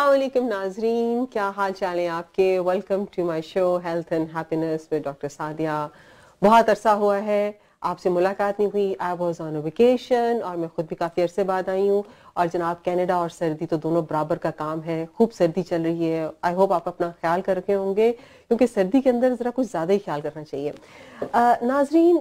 السلام علیکم ناظرین، کیا حال چال ہیں آپ کے؟ Welcome to my show health and happiness with doctor Sadia. بہت عرصہ ہوا ہے آپ سے ملاقات نہیں ہوئی۔ I was on a vacation اور میں خود بھی کافی عرصے بعد آئی ہوں، اور جناب کینیڈا اور سردی تو دونوں برابر کا کام ہے، خوب سردی چل رہی ہے۔ آئی ہوپ آپ اپنا خیال کر رکھے ہوں گے، کیونکہ سردی کے اندر ذرا کچھ زیادہ ہی خیال کرنا چاہیے۔ ناظرین،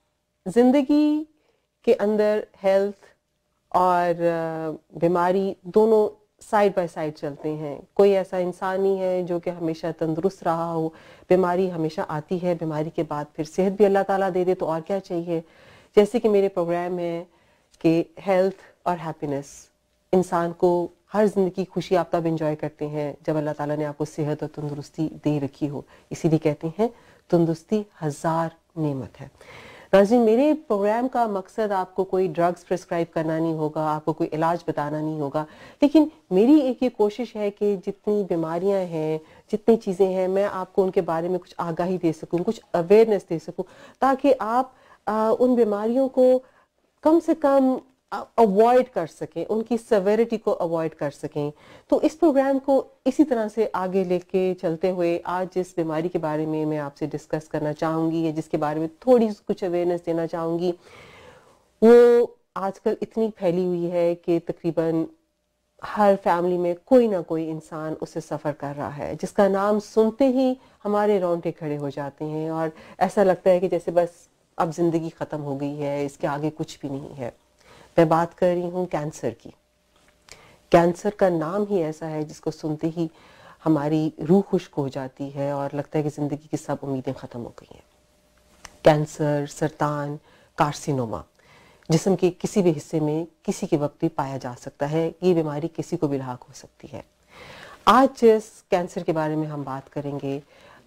زندگی کے اندر ہیلتھ اور بیماری دونوں سائڈ بائی سائڈ چلتے ہیں۔ کوئی ایسا انسان نہیں ہے جو کہ ہمیشہ تندرست رہا ہو، بیماری ہمیشہ آتی ہے، بیماری کے بعد پھر صحت بھی اللہ تعالیٰ دے دے تو اور کیا چاہیے۔ جیسے کہ میرے پروگرام ہے کہ ہیلتھ اور ہیپینس، انسان کو ہر زندگی خوشی آپ تب انجوائے کرتے ہیں جب اللہ تعالیٰ نے آپ کو صحت اور تندرستی دے رکھی ہو، اسی لیے کہتے ہیں تندرستی ہزار نعمت ہے۔ ناظرین، میرے پروگرام کا مقصد آپ کو کوئی ڈرگز پرسکرائب کرنا نہیں ہوگا، آپ کو کوئی علاج بتانا نہیں ہوگا، لیکن میری ایک یہ کوشش ہے کہ جتنی بیماریاں ہیں، جتنی چیزیں ہیں، میں آپ کو ان کے بارے میں کچھ آگاہی دے سکوں، کچھ اویئرنیس دے سکوں، تاکہ آپ ان بیماریوں کو کم سے کم اوائڈ کر سکیں، ان کی سیویرٹی کو اوائڈ کر سکیں۔ تو اس پروگرام کو اسی طرح سے آگے لے کے چلتے ہوئے آج جس بیماری کے بارے میں آپ سے ڈسکس کرنا چاہوں گی، یا جس کے بارے میں تھوڑی کچھ اویئرنیس دینا چاہوں گی، وہ آج کل اتنی پھیلی ہوئی ہے کہ تقریباً ہر فیملی میں کوئی نہ کوئی انسان اسے سفر کر رہا ہے، جس کا نام سنتے ہی ہمارے رونگٹے کھڑے ہو جاتے ہیں، اور ایسا لگتا ہے کہ جیسے بس اب زندگی ختم ہو گئی ہے، اس کے آگے کچھ بھی نہیں ہے۔ میں بات کر رہی ہوں کینسر کی۔ کینسر کا نام ہی ایسا ہے جس کو سنتے ہی ہماری روح خشک ہو جاتی ہے اور لگتا ہے کہ زندگی کی سب امیدیں ختم ہو گئی ہیں۔ کینسر، سرطان، کارسینوما جسم کے کسی بھی حصے میں کسی کے وقت بھی پایا جا سکتا ہے، یہ بیماری کسی کو بھی لاحق ہو سکتی ہے۔ آج جس کینسر کے بارے میں ہم بات کریں گے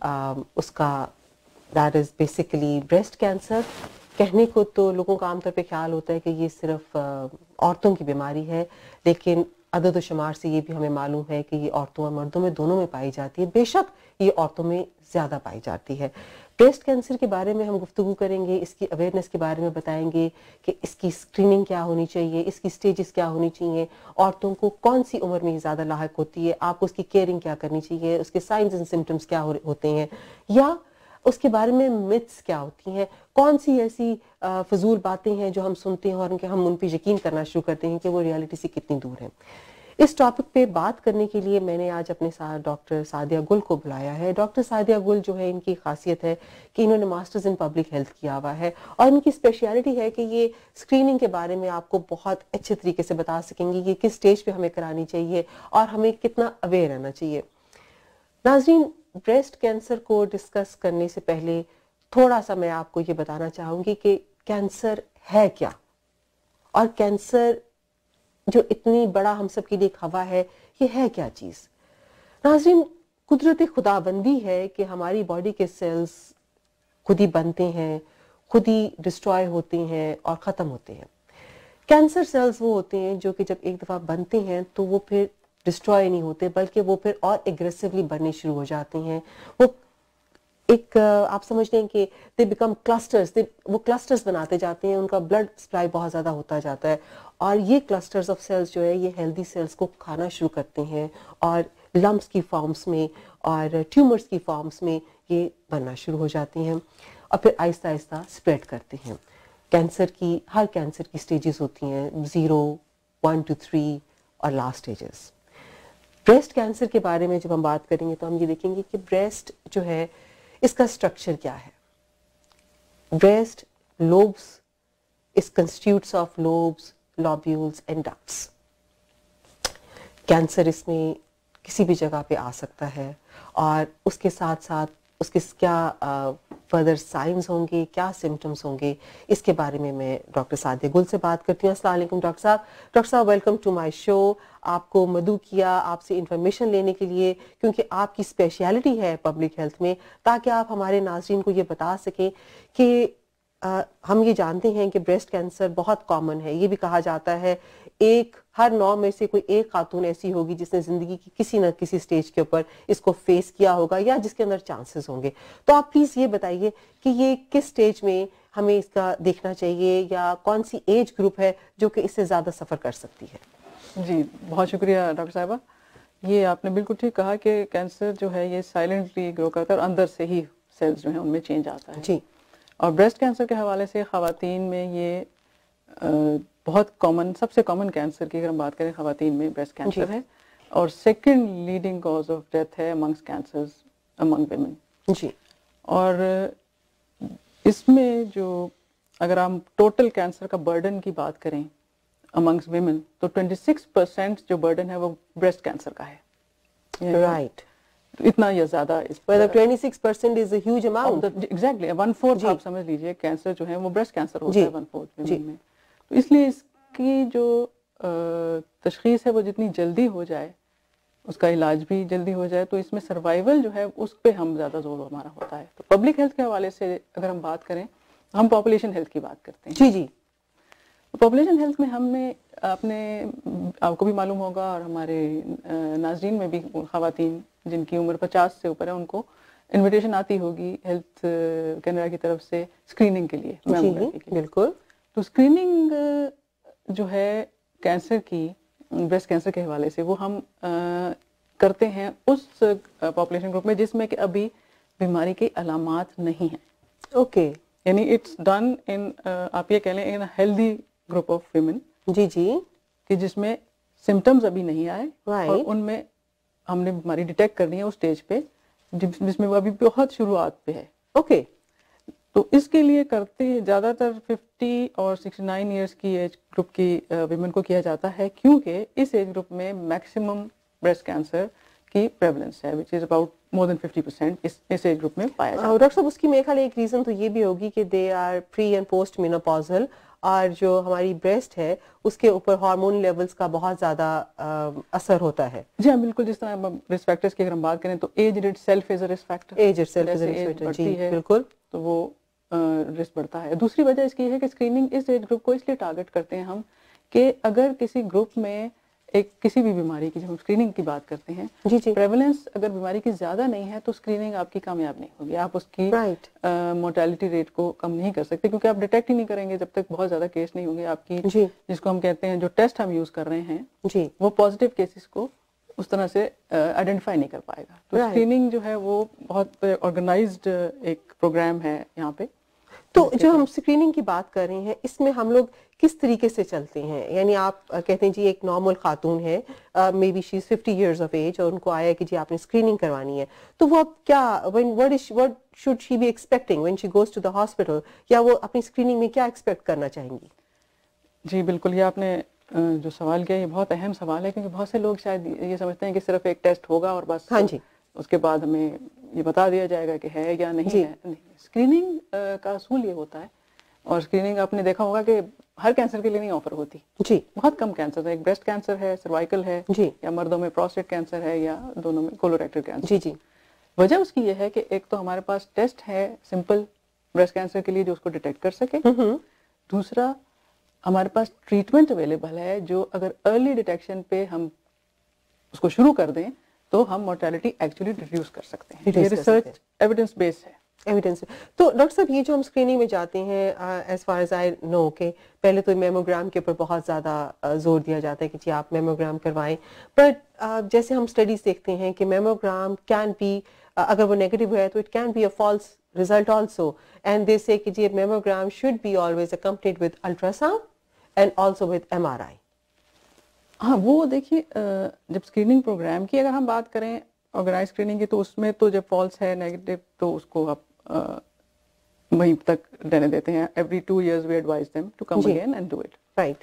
اس کا that is basically breast cancer. کہنے کو تو لوگوں کا عام طور پہ خیال ہوتا ہے کہ یہ صرف عورتوں کی بیماری ہے، لیکن عدد و شمار سے یہ بھی ہمیں معلوم ہے کہ یہ عورتوں اور مردوں میں دونوں میں پائی جاتی ہے۔ بے شک یہ عورتوں میں زیادہ پائی جاتی ہے۔ بریسٹ کینسر کے بارے میں ہم گفتگو کریں گے، اس کی اویئرنیس کے بارے میں بتائیں گے کہ اس کی اسکریننگ کیا ہونی چاہیے، اس کی سٹیجز کیا ہونی چاہیے، عورتوں کو کون سی عمر میں زیادہ لاحق ہوتی ہے، آپ کو اس کی کیئرنگ کیا کرنی چاہیے، اس کے سائنز اینڈ سمٹمز کیا ہوتے ہیں، یا اس کے بارے میں متس کیا ہوتی ہیں، کون سی ایسی فضول باتیں ہیں جو ہم سنتے ہیں اور ہم ان پہ یقین کرنا شروع کرتے ہیں کہ وہ ریالٹی سے کتنی دور ہیں۔ اس ٹاپک پہ بات کرنے کے لیے میں نے آج اپنے ساتھ ڈاکٹر سعدیہ گل کو بلایا ہے۔ ڈاکٹر سعدیہ گل جو ہے، ان کی خاصیت ہے کہ انہوں نے ماسٹرز ان پبلک ہیلتھ کیا ہوا ہے، اور ان کی اسپیشلٹی ہے کہ یہ اسکریننگ کے بارے میں آپ کو بہت اچھے طریقے سے بتا سکیں گے، یہ کس سٹیج پہ ہمیں کرانی چاہیے اور ہمیں کتنا اویئر رہنا چاہیے۔ ناظرین، بریسٹ کینسر کو ڈسکس کرنے سے پہلے تھوڑا سا میں آپ کو یہ بتانا چاہوں گی کہ کینسر ہے کیا، اور کینسر جو اتنی بڑا ہم سب کے لیے ایک ہوا ہے، یہ ہے کیا چیز۔ ناظرین، قدرت خدا بندی ہے کہ ہماری باڈی کے سیلز خود ہی بنتے ہیں، خود ہی ڈسٹروائے ہوتے ہیں اور ختم ہوتے ہیں۔ کینسر سیلز وہ ہوتے ہیں جو کہ جب ایک دفعہ بنتے ہیں تو وہ پھر ڈسٹروائے نہیں ہوتے، بلکہ وہ پھر اور ایگریسولی بننے شروع ہو جاتے ہیں۔ وہ ایک آپ سمجھ لیں کہ دے بیکم کلسٹرز، وہ کلسٹرز بناتے جاتے ہیں، ان کا بلڈ سپلائی بہت زیادہ ہوتا جاتا ہے، اور یہ کلسٹرز آف سیلز جو ہے یہ ہیلدی سیلز کو کھانا شروع کرتے ہیں، اور لمپس کی فارمز میں اور ٹیومرز کی فارمز میں یہ بننا شروع ہو جاتے ہیں، اور پھر آہستہ آہستہ اسپریڈ کرتے ہیں۔ ہر کینسر کی سٹیجز ہوتی ہیں، 0، 1 to 3 اور لاسٹ اسٹیجز۔ بریسٹ کینسر کے بارے میں جب ہم بات کریں گے تو ہم یہ دیکھیں گے کہ بریسٹ جو ہے، اس کا اسٹرکچر کیا ہے۔ Breast lobes is constitutes of lobes, lobules and ducts۔ Cancer اس میں کسی بھی جگہ پہ آ سکتا ہے، اور اس کے ساتھ ساتھ اس کے کیا فردر سائنز ہوں گے، کیا سمٹمز ہوں گے، اس کے بارے میں ڈاکٹر سعدیہ گل سے بات کرتی ہوں۔ السلام علیکم ڈاکٹر صاحب۔ ڈاکٹر صاحب، ویلکم ٹو مائی شو۔ آپ کو مدعو کیا آپ سے انفارمیشن لینے کے لیے، کیونکہ آپ کی اسپیشلٹی ہے پبلک ہیلتھ میں، تاکہ آپ ہمارے ناظرین کو یہ بتا سکیں کہ ہم یہ جانتے ہیں کہ بریسٹ کینسر بہت کامن ہے، یہ بھی کہا جاتا ہے ہر 9 میں سے کوئی ایک خاتون ایسی ہوگی جس نے زندگی کی کسی نہ کسی سٹیج کے اوپر اس کو فیس کیا ہوگا، یا جس کے اندر چانسز ہوں گے۔ تو آپ پلیز یہ بتائیے کہ یہ کس سٹیج میں ہمیں اس کا دیکھنا چاہیے، یا کون سی ایج گروپ ہے جو کہ اس سے زیادہ سفر کر سکتی ہے؟ جی، بہت شکریہ ڈاکٹر صاحبہ۔ یہ آپ نے بالکل ٹھیک کہا کہ کینسر جو ہے یہ سائلنٹلی گرو کرتا ہے اور اندر سے ہی سیلز جو ہیں ان میں چینج آتا ہے. جی. اور بریسٹ کینسر کے حوالے سے خواتین میں یہ بہت کامن، سب سے کامن کینسر کی اگر ہم بات کریں خواتین میں بریسٹ کینسر ہے، اور second leading cause of death ہے امنگس کینسرز امنگ ویمن. جی. اور اس میں جو اگر ہم ٹوٹل کینسر کا برڈن کی بات کریں امنگس ویمن تو 26% جو برڈن ہے وہ بریسٹ کینسر کا ہے. رائٹ. اتنا یا زیادہ. 26% is a huge amount. Exactly 1/4 آپ سمجھ لیجئے کینسر جو ہے وہ بریسٹ کینسر ہوتا ہے 1/4 ویمن میں. تو اس لیے اس کی جو تشخیص ہے وہ جتنی جلدی ہو جائے، اس کا علاج بھی جلدی ہو جائے، تو اس میں سروائیول جو ہے اس پہ ہم زیادہ زور ہمارا ہوتا ہے. تو پبلک ہیلتھ کے حوالے سے اگر ہم بات کریں ہم پاپولیشن ہیلتھ کی بات کرتے ہیں. جی جی. پاپولیشن ہیلتھ میں ہم نے آپ کو بھی معلوم ہوگا اور ہمارے ناظرین میں بھی خواتین جن کی عمر 50 سے اوپر ہے ان کو انویٹیشن آتی ہوگی ہیلتھ کینیڈا کی طرف سے اسکریننگ کے لیے. جی بالکل. تو اسکریننگ جو ہے کینسر کی، بریسٹ کینسر کے حوالے سے، وہ ہم کرتے ہیں اس پاپولیشن گروپ میں جس میں کہ ابھی بیماری کی علامات نہیں ہیں. اوکے. یعنی اٹس ڈن ان آپ یہ کہہ لیں ان ہیلدی گروپ آف ویمن. جی جی. کہ جس میں سمٹمز ابھی نہیں آئے اور ان میں ہم نے بیماری ڈیٹیکٹ کرنی ہے اس اسٹیج پہ جس میں وہ ابھی بہت شروعات پہ ہے. اوکے. تو اس کے لیے کرتے ہیں زیادہ تر 50 اور 69 ایئرس کی ایج گروپ کی ویمن کو کیا جاتا ہے، کیونکہ اس ایج گروپ میں میکسیمم بریسٹ کینسر کی پریولنس ہے which is about more than 50% اس ایج گروپ میں پایا جاتا ہے. ڈاکٹر صاحب اس کی میرے خیال ایک ریزن تو یہ بھی ہوگی کہ they are pre and post menopausal, اور جو ہماری بریسٹ ہے اس کے اوپر ہارمون لیولز کا بہت زیادہ اثر ہوتا ہے. جی ہاں بالکل. جس طرح رسک فیکٹرز کی اگر ہم بات کریں تو age itself is a risk factor. Age itself is a risk factor. جی بالکل. تو وہ رسک بڑھتا ہے. دوسری وجہ اس کی ہے کہ اسکریننگ اس ایج گروپ کو اس لیے ٹارگٹ کرتے ہیں ہم کہ اگر کسی گروپ میں ایک کسی بھی بیماری کی، جب ہم اسکریننگ کی بات کرتے ہیں، پریولنس اگر بیماری کی زیادہ نہیں ہے تو اسکریننگ آپ کی کامیاب نہیں ہوگی. آپ اس کی مورٹیلٹی ریٹ کو کم نہیں کر سکتے کیونکہ آپ ڈیٹیکٹ ہی نہیں کریں گے جب تک بہت زیادہ کیس نہیں ہوں گے. آپ کی جس کو ہم کہتے ہیں جو ٹیسٹ ہم یوز کر رہے ہیں وہ پازیٹیو کیسز کو اس طرح سے آئیڈینٹیفائی نہیں کر پائے گا. تو اسکریننگ جو ہے وہ بہت آرگنائزڈ ایک پروگرام ہے یہاں پہ. تو جو ہم اسکریننگ کی بات کر رہے ہیں اس میں ہم لوگ کس طریقے سے چلتے ہیں؟ یعنی آپ کہتے ہیں جی ایک نارمل خاتون ہے، may be she is 50 years of age, اور ان کو آیا کہ جی آپ نے اسکریننگ کروانی ہے، تو وہ اب کیا what should she be expecting when she goes to the hospital، یا وہ اپنی اسکریننگ میں کیا ایکسپیکٹ کرنا چاہیں گی؟ جی بالکل. یہ آپ نے جو سوال کیا یہ بہت اہم سوال ہے کیونکہ بہت سے لوگ شاید یہ سمجھتے ہیں کہ صرف ایک ٹیسٹ ہوگا اور بس اس کے بعد ہمیں یہ بتا دیا جائے گا کہ ہے یا نہیں ہے. اسکریننگ کا اصول یہ ہوتا ہے، اور اسکریننگ آپ نے دیکھا ہوگا کہ ہر کینسر کے لیے نہیں آفر ہوتی. جی بہت کم کینسر ہے. ایک بریسٹ کینسر ہے، سروائکل ہے، یا مردوں میں پروسٹیٹ کینسر ہے، یا دونوں میں کولوریکٹل کینسر. جی جی. وجہ اس کی یہ ہے کہ ایک تو ہمارے پاس ٹیسٹ ہے سمپل بریسٹ کینسر کے لیے جو اس کو ڈیٹیکٹ کر سکے. دوسرا ہمارے پاس ٹریٹمنٹ اویلیبل ہے جو اگر ارلی ڈیٹیکشن پہ ہم اس کو شروع کر دیں تو ہم مورٹیلٹی ایکچولی ریڈیوس کر سکتے ہیں. یہ ریسرچ ایویڈنس بیس ہے. ایویڈنس. تو ڈاکٹر صاحب یہ جو ہم اسکریننگ میں جاتے ہیں as far as I know کہ پہلے تو میموگرام کے اوپر بہت زیادہ زور دیا جاتا ہے کہ جی آپ میموگرام کروائیں، بٹ جیسے ہم اسٹڈیز دیکھتے ہیں کہ میموگرام کین بی، اگر وہ نیگیٹو ہے تو it can be a false result also, and they say کہ جی میموگرام should be always accompanied with ultrasound and also with MRI. ہاں وہ دیکھیے جب اسکریننگ پروگرام کی اگر ہم بات کریں آرگنائز اسکریننگ کی تو اس میں تو جب فالس ہے نیگیٹو تو اس کو آپ وہیں تک رہنے دیتے ہیں. every 2 years we advise them to come again and do it. Right.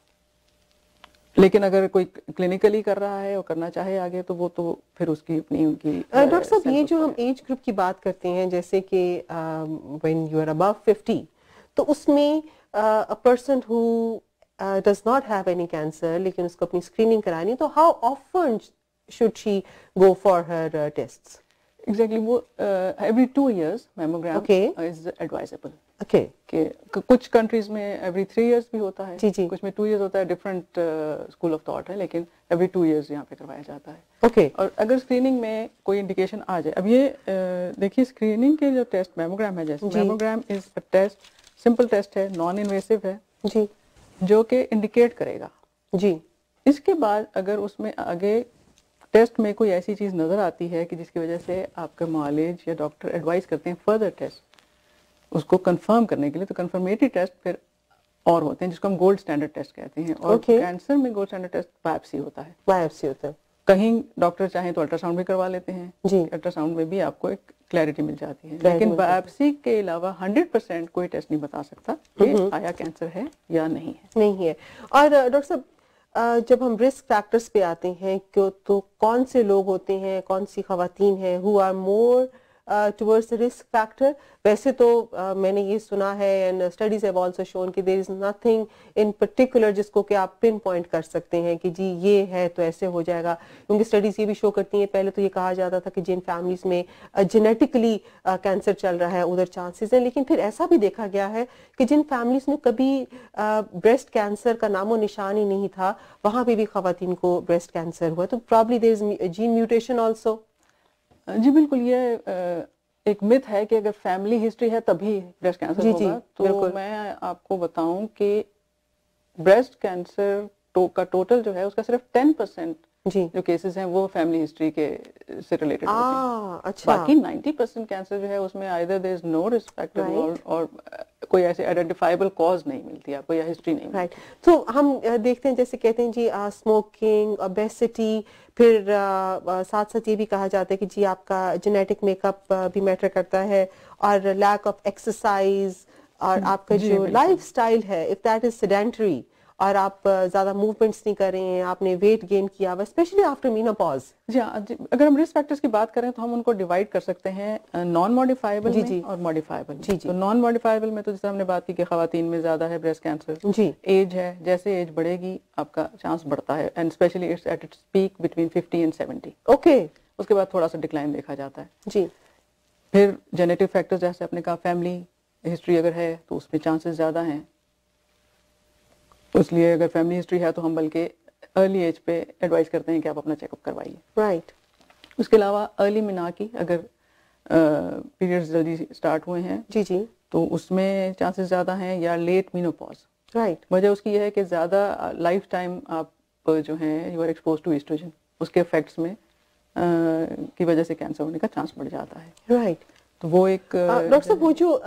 لیکن اگر کوئی کلینکلی کر رہا ہے اور کرنا چاہے آگے تو وہ تو پھر اس کی اپنی ان کی. ڈاکٹر صاحب یہ جو ہم ایج گروپ کی بات کرتے ہیں جیسے کہ when you are above 50 تو اس میں a person who does not have any cancer لیکن اس کو اپنی اسکریننگ کرانی تو how often should she go for her tests؟ Exactly وہ every 2 years mammogram is advisable. Okay. کہ کچھ کنٹریز میں every 3 years بھی ہوتا ہے، کچھ میں 2 years ہوتا ہے. ڈفرینٹ اسکول آف تھاٹ ہے لیکن every 2 years یہاں پہ کروایا جاتا ہے. Okay. اور اگر اسکریننگ میں کوئی انڈیکیشن آ جائے، اب یہ دیکھیے اسکریننگ کے جو ٹیسٹ میموگرام ہے، جیسے mammogram is a test, simple test ہے، نان انویسو ہے جی، جو کہ انڈیکیٹ کرے گا. جی. اس کے بعد اگر اس میں آگے टेस्ट में कोई ऐसी चीज़ नज़र आती है कि जिसकी वजह से आपका मालिज या डॉक्टर एडवाइस करते हैं फर्दर टेस्ट उसको कंफर्म करने के लिए, तो कंफर्मेटरी टेस्ट फिर और होते हैं जिसको हम गोल्ड स्टैंडर्ड टेस्ट कहते हैं। और कैंसर में गोल्ड स्टैंडर्ड टेस्ट बायोप्सी होता है। बायोप्सी होता है। कहीं डॉक्टर चाहें तो अल्ट्रासाउंड भी करवा लेते हैं जी, अल्ट्रासाउंड में भी आपको एक क्लैरिटी मिल जाती है, लेकिन बायोप्सी के अलावा 100% कोई टेस्ट नहीं बता सकता कि आया कैंसर है या नहीं है। नहीं है। और डॉक्टर साहब जब हम रिस्क फैक्टर्स पे आते हैं तो कौन से लोग होते हैं, कौन सी खवातीन हैं who are more towards the risk factor? वैसे तो मैंने ये सुना है and studies have also shown कि there is nothing in particular जिसको कि आप पिन पॉइंट कर सकते हैं कि जी ये है तो ऐसे हो जाएगा, क्योंकि स्टडीज ये भी शो करती हैं, पहले तो ये कहा जाता था कि जिन फैमिलीज में जेनेटिकली कैंसर चल रहा है उधर चांसेस हैं, लेकिन फिर ऐसा भी देखा गया है कि जिन फैमिलीज में कभी ब्रेस्ट कैंसर का नामो निशान ही नहीं था वहां पे भी खवातीन को ब्रेस्ट कैंसर हुआ, तो probably there is gene mutation also. जी बिल्कुल, ये एक मिथ है कि अगर फैमिली हिस्ट्री है तभी ब्रेस्ट कैंसर होगा। तो मैं आपको बताऊं कि ब्रेस्ट कैंसर का टोटल जो है उसका सिर्फ 10% जो केसेस हैं वो फैमिली हिस्ट्री के से रिलेटेड होते हैं। अच्छा। बाकी 90% कैंसर जो है उसमें either there is no risk factor और कोई ऐसे आइडेंटिफाइबल कॉज नहीं मिलती आपको या हिस्ट्री नहीं मिलती। तो हम देखते हैं जैसे कहते हैं जी स्मोकिंग, ओबेसिटी, फिर साथ साथ ये भी कहा जाता है कि जी आपका जेनेटिक मेकअप भी मैटर करता है, और लैक ऑफ एक्सरसाइज, और आपका जो लाइफस्टाइल है इफ दैट इज सेडेंटरी और आप ज्यादा मूवमेंट्स नहीं कर रहे हैं, आपने वेट गेन किया हुआ स्पेशली आफ्टर मेनोपॉज। जी अगर हम रिस्क फैक्टर्स की बात करें तो हम उनको डिवाइड कर सकते हैं नॉन मॉडिफाइबल में और मॉडिफाइबल। तो नॉन मॉडिफाइबल में तो जैसे हमने बात की कि खवातीन में ज्यादा है ब्रेस्ट कैंसर जी, एज है, जैसे एज बढ़ेगी आपका चांस बढ़ता है and especially it's at its peak between 50 and 70। Okay. उसके बाद थोड़ा सा डिक्लाइन देखा जाता है जी। फिर जेनेटिक फैक्टर्स जैसे आपने कहा फैमिली हिस्ट्री अगर है तो उसमें चांसेस ज्यादा हैं, इसलिए अगर फैमिली हिस्ट्री है तो हम बल्कि अर्ली एज पे एडवाइस करते हैं कि आप अपना चेकअप करवाइए। राइट। उसके अलावा अर्ली मिना की अगर पीरियड्स जल्दी स्टार्ट हुए हैं जी जी तो उसमें चांसेस ज़्यादा हैं, या लेट मेनोपॉज। राइट। वजह उसकी यह है कि ज़्यादा लाइफ टाइम आप जो हैं you are expose to estrogen, उसके इफेक्ट्स में की वजह से कैंसर होने का चांस बढ़ जाता है। राइट। तो वो एक डॉक्टर साहब वो जो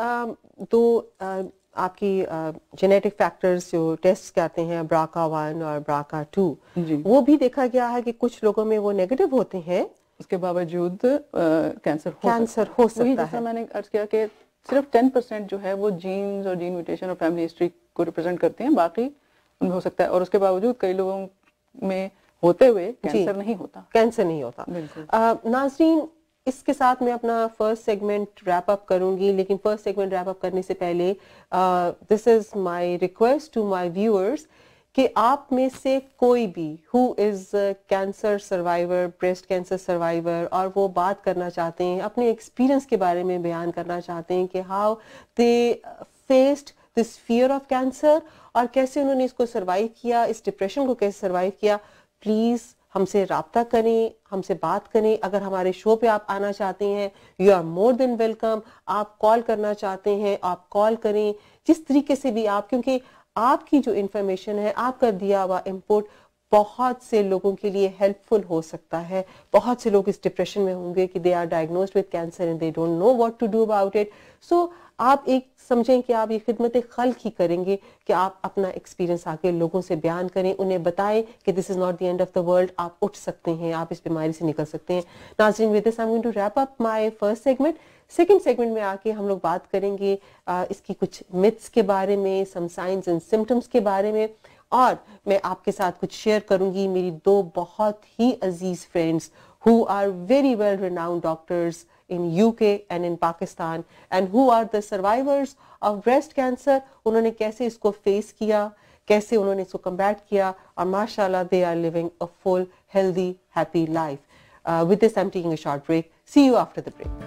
तो आपकी जेनेटिक फैक्टर्स जो टेस्ट करते हैं BRCA1 और BRCA2 वो भी देखा गया है कि कुछ लोगों में वो नेगेटिव होते हैं, उसके बावजूद कैंसर हो सकता है। मैंने अर्ज किया कि सिर्फ 10% जो है वो जीन्स और जीन म्यूटेशन और फैमिली हिस्ट्री को रिप्रेजेंट करते हैं, बाकी उनमें हो सकता है, और उसके बावजूद कई लोगों में होते हुए कैंसर नहीं होता। नाज़रीन, इसके साथ मैं अपना फर्स्ट सेगमेंट रैप अप करूंगी, लेकिन फर्स्ट सेगमेंट रैप अप करने से पहले this is my request to my viewers कि आप में से कोई भी who is cancer survivor, breast cancer survivor, और वो बात करना चाहते हैं, अपने एक्सपीरियंस के बारे में बयान करना चाहते हैं कि how they faced this fear of cancer और कैसे उन्होंने इसको सर्वाइव किया, इस डिप्रेशन को कैसे सर्वाइव किया, प्लीज हमसे राब्ता करें, हमसे बात करें। अगर हमारे शो पे आप आना चाहते हैं you are more than welcome. आप कॉल करना चाहते हैं आप कॉल करें, जिस तरीके से भी आप, क्योंकि आपकी जो इंफॉर्मेशन है, आपका दिया हुआ इनपुट बहुत से लोगों के लिए हेल्पफुल हो सकता है। बहुत से लोग इस डिप्रेशन में होंगे कि they are diagnosed with cancer and they don't know what to do about it. So आप एक समझें कि आप ये खिदमत खल्क ही करेंगे कि आप अपना एक्सपीरियंस आके लोगों से बयान करें, उन्हें बताएं कि this is not the end of the world, आप उठ सकते हैं, आप इस बीमारी से निकल सकते हैं। नाज़रीन, with this I am going to wrap up my first segment. Second segment में आके हम लोग बात करेंगे इसकी कुछ मिथ्स के बारे में, सम साइंस एंड सिम्टम्स के बारे में, और मैं आपके साथ कुछ शेयर करूंगी मेरी दो बहुत ही अजीज friends who are very well renowned doctors in UK and in Pakistan and who are the survivors of breast cancer. उन्होंने कैसे इसको फेस किया, कैसे उन्होंने इसको कम्बैट किया, और माशाल्लाह they are living a full healthy happy life. With this I'm taking a short break. See you after the break.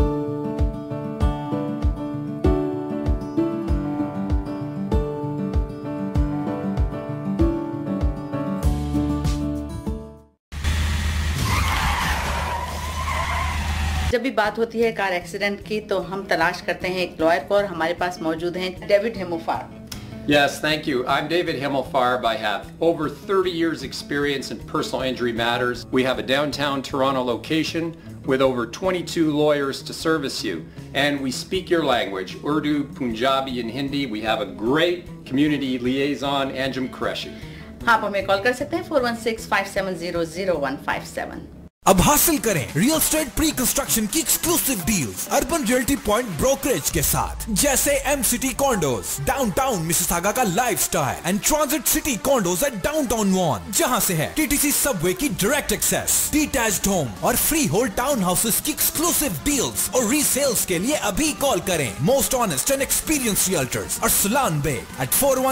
जब भी बात होती है कार एक्सीडेंट की तो हम तलाश करते हैं एक लॉयर को, और हमारे पास मौजूद हैं David Hemofar. Yes, thank you. I'm David Himmelfarb. I have over 30 years experience in personal injury matters. We have a downtown Toronto location with over 22 lawyers to service you. And we speak your language, Urdu, Punjabi and Hindi. We have a great community liaison, Anjum Qureshi. आप हमें call कर सकते हैं 416-570-0157। अब हासिल करें real estate pre construction की exclusive deals urban realty point brokerage के साथ, जैसे M city condos, downtown Mississauga का lifestyle and transit city condos at downtown Vaughan, जहां से है टीटीसी सबवे की डायरेक्ट एक्सेस, डिटैच्ड होम और फ्री होल्ड टाउन हाउसेस की एक्सक्लूसिव डील्स और रीसेल्स के लिए अभी कॉल करें most honest and experience realtors Arsalan Baig at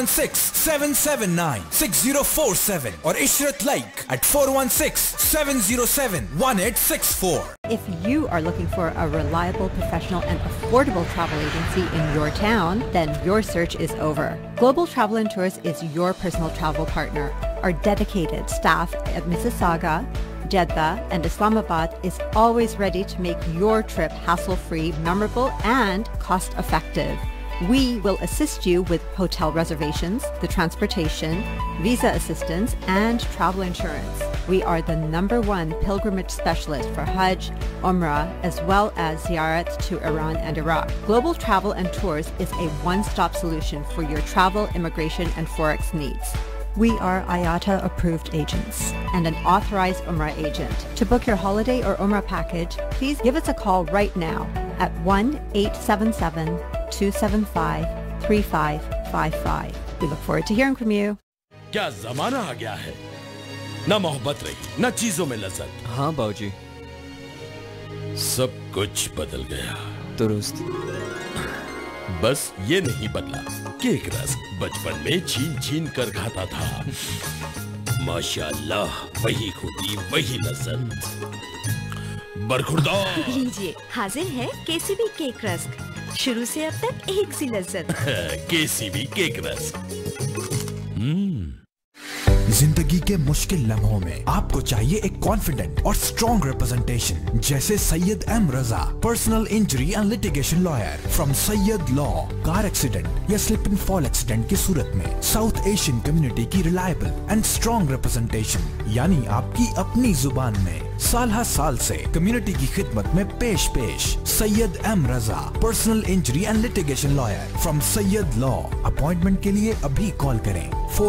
416-779-6047 और Ishrat Laiq eight 416-707-1864. If you are looking for a reliable, professional and affordable travel agency in your town, then your search is over. Global Travel and Tours is your personal travel partner. Our dedicated staff at Mississauga, Jeddah and Islamabad is always ready to make your trip hassle-free, memorable and cost-effective. We will assist you with hotel reservations, the transportation, visa assistance, and travel insurance. We are the #1 pilgrimage specialist for Hajj, Umrah, as well as ziyarat to Iran and Iraq. Global Travel and Tours is a one-stop solution for your travel, immigration, and Forex needs. We are IATA approved agents and an authorized Umrah agent. To book your holiday or Umrah package, please give us a call right now at 1-877-275-3555. We look forward to hearing from you. क्या जमाना आ गया है, ना मोहब्बत रही, ना चीजों में लज्जत। हाँ बाबूजी, सब कुछ बदल गया। दुरुस्त। बस ये नहीं बदला कि एक रस बचपन में छीन छीन कर खाता था। माशाअल्लाह, वही खूबी, वही लज्जत। बरखुरदार। लीजिए, हाजिर है केसीबी केक रस्क, शुरू से अब तक एक सी लज्जत। KCB cake rusk. जिंदगी के मुश्किल लम्हों में आपको चाहिए एक कॉन्फिडेंट और स्ट्रॉन्ग रिप्रेजेंटेशन, जैसे Syed M Raza, personal injury and litigation lawyer from Syed law. Car accident या स्लिप एंड फॉल एक्सीडेंट की सूरत में साउथ एशियन कम्युनिटी की रिलायबल एंड स्ट्रॉन्ग रिप्रेजेंटेशन, यानी आपकी अपनी जुबान में साल साल से कम्युनिटी की खिदमत में पेश Syed M Raza, personal injury and litigation lawyer from Syed law. Appointment के लिए अभी कॉल करें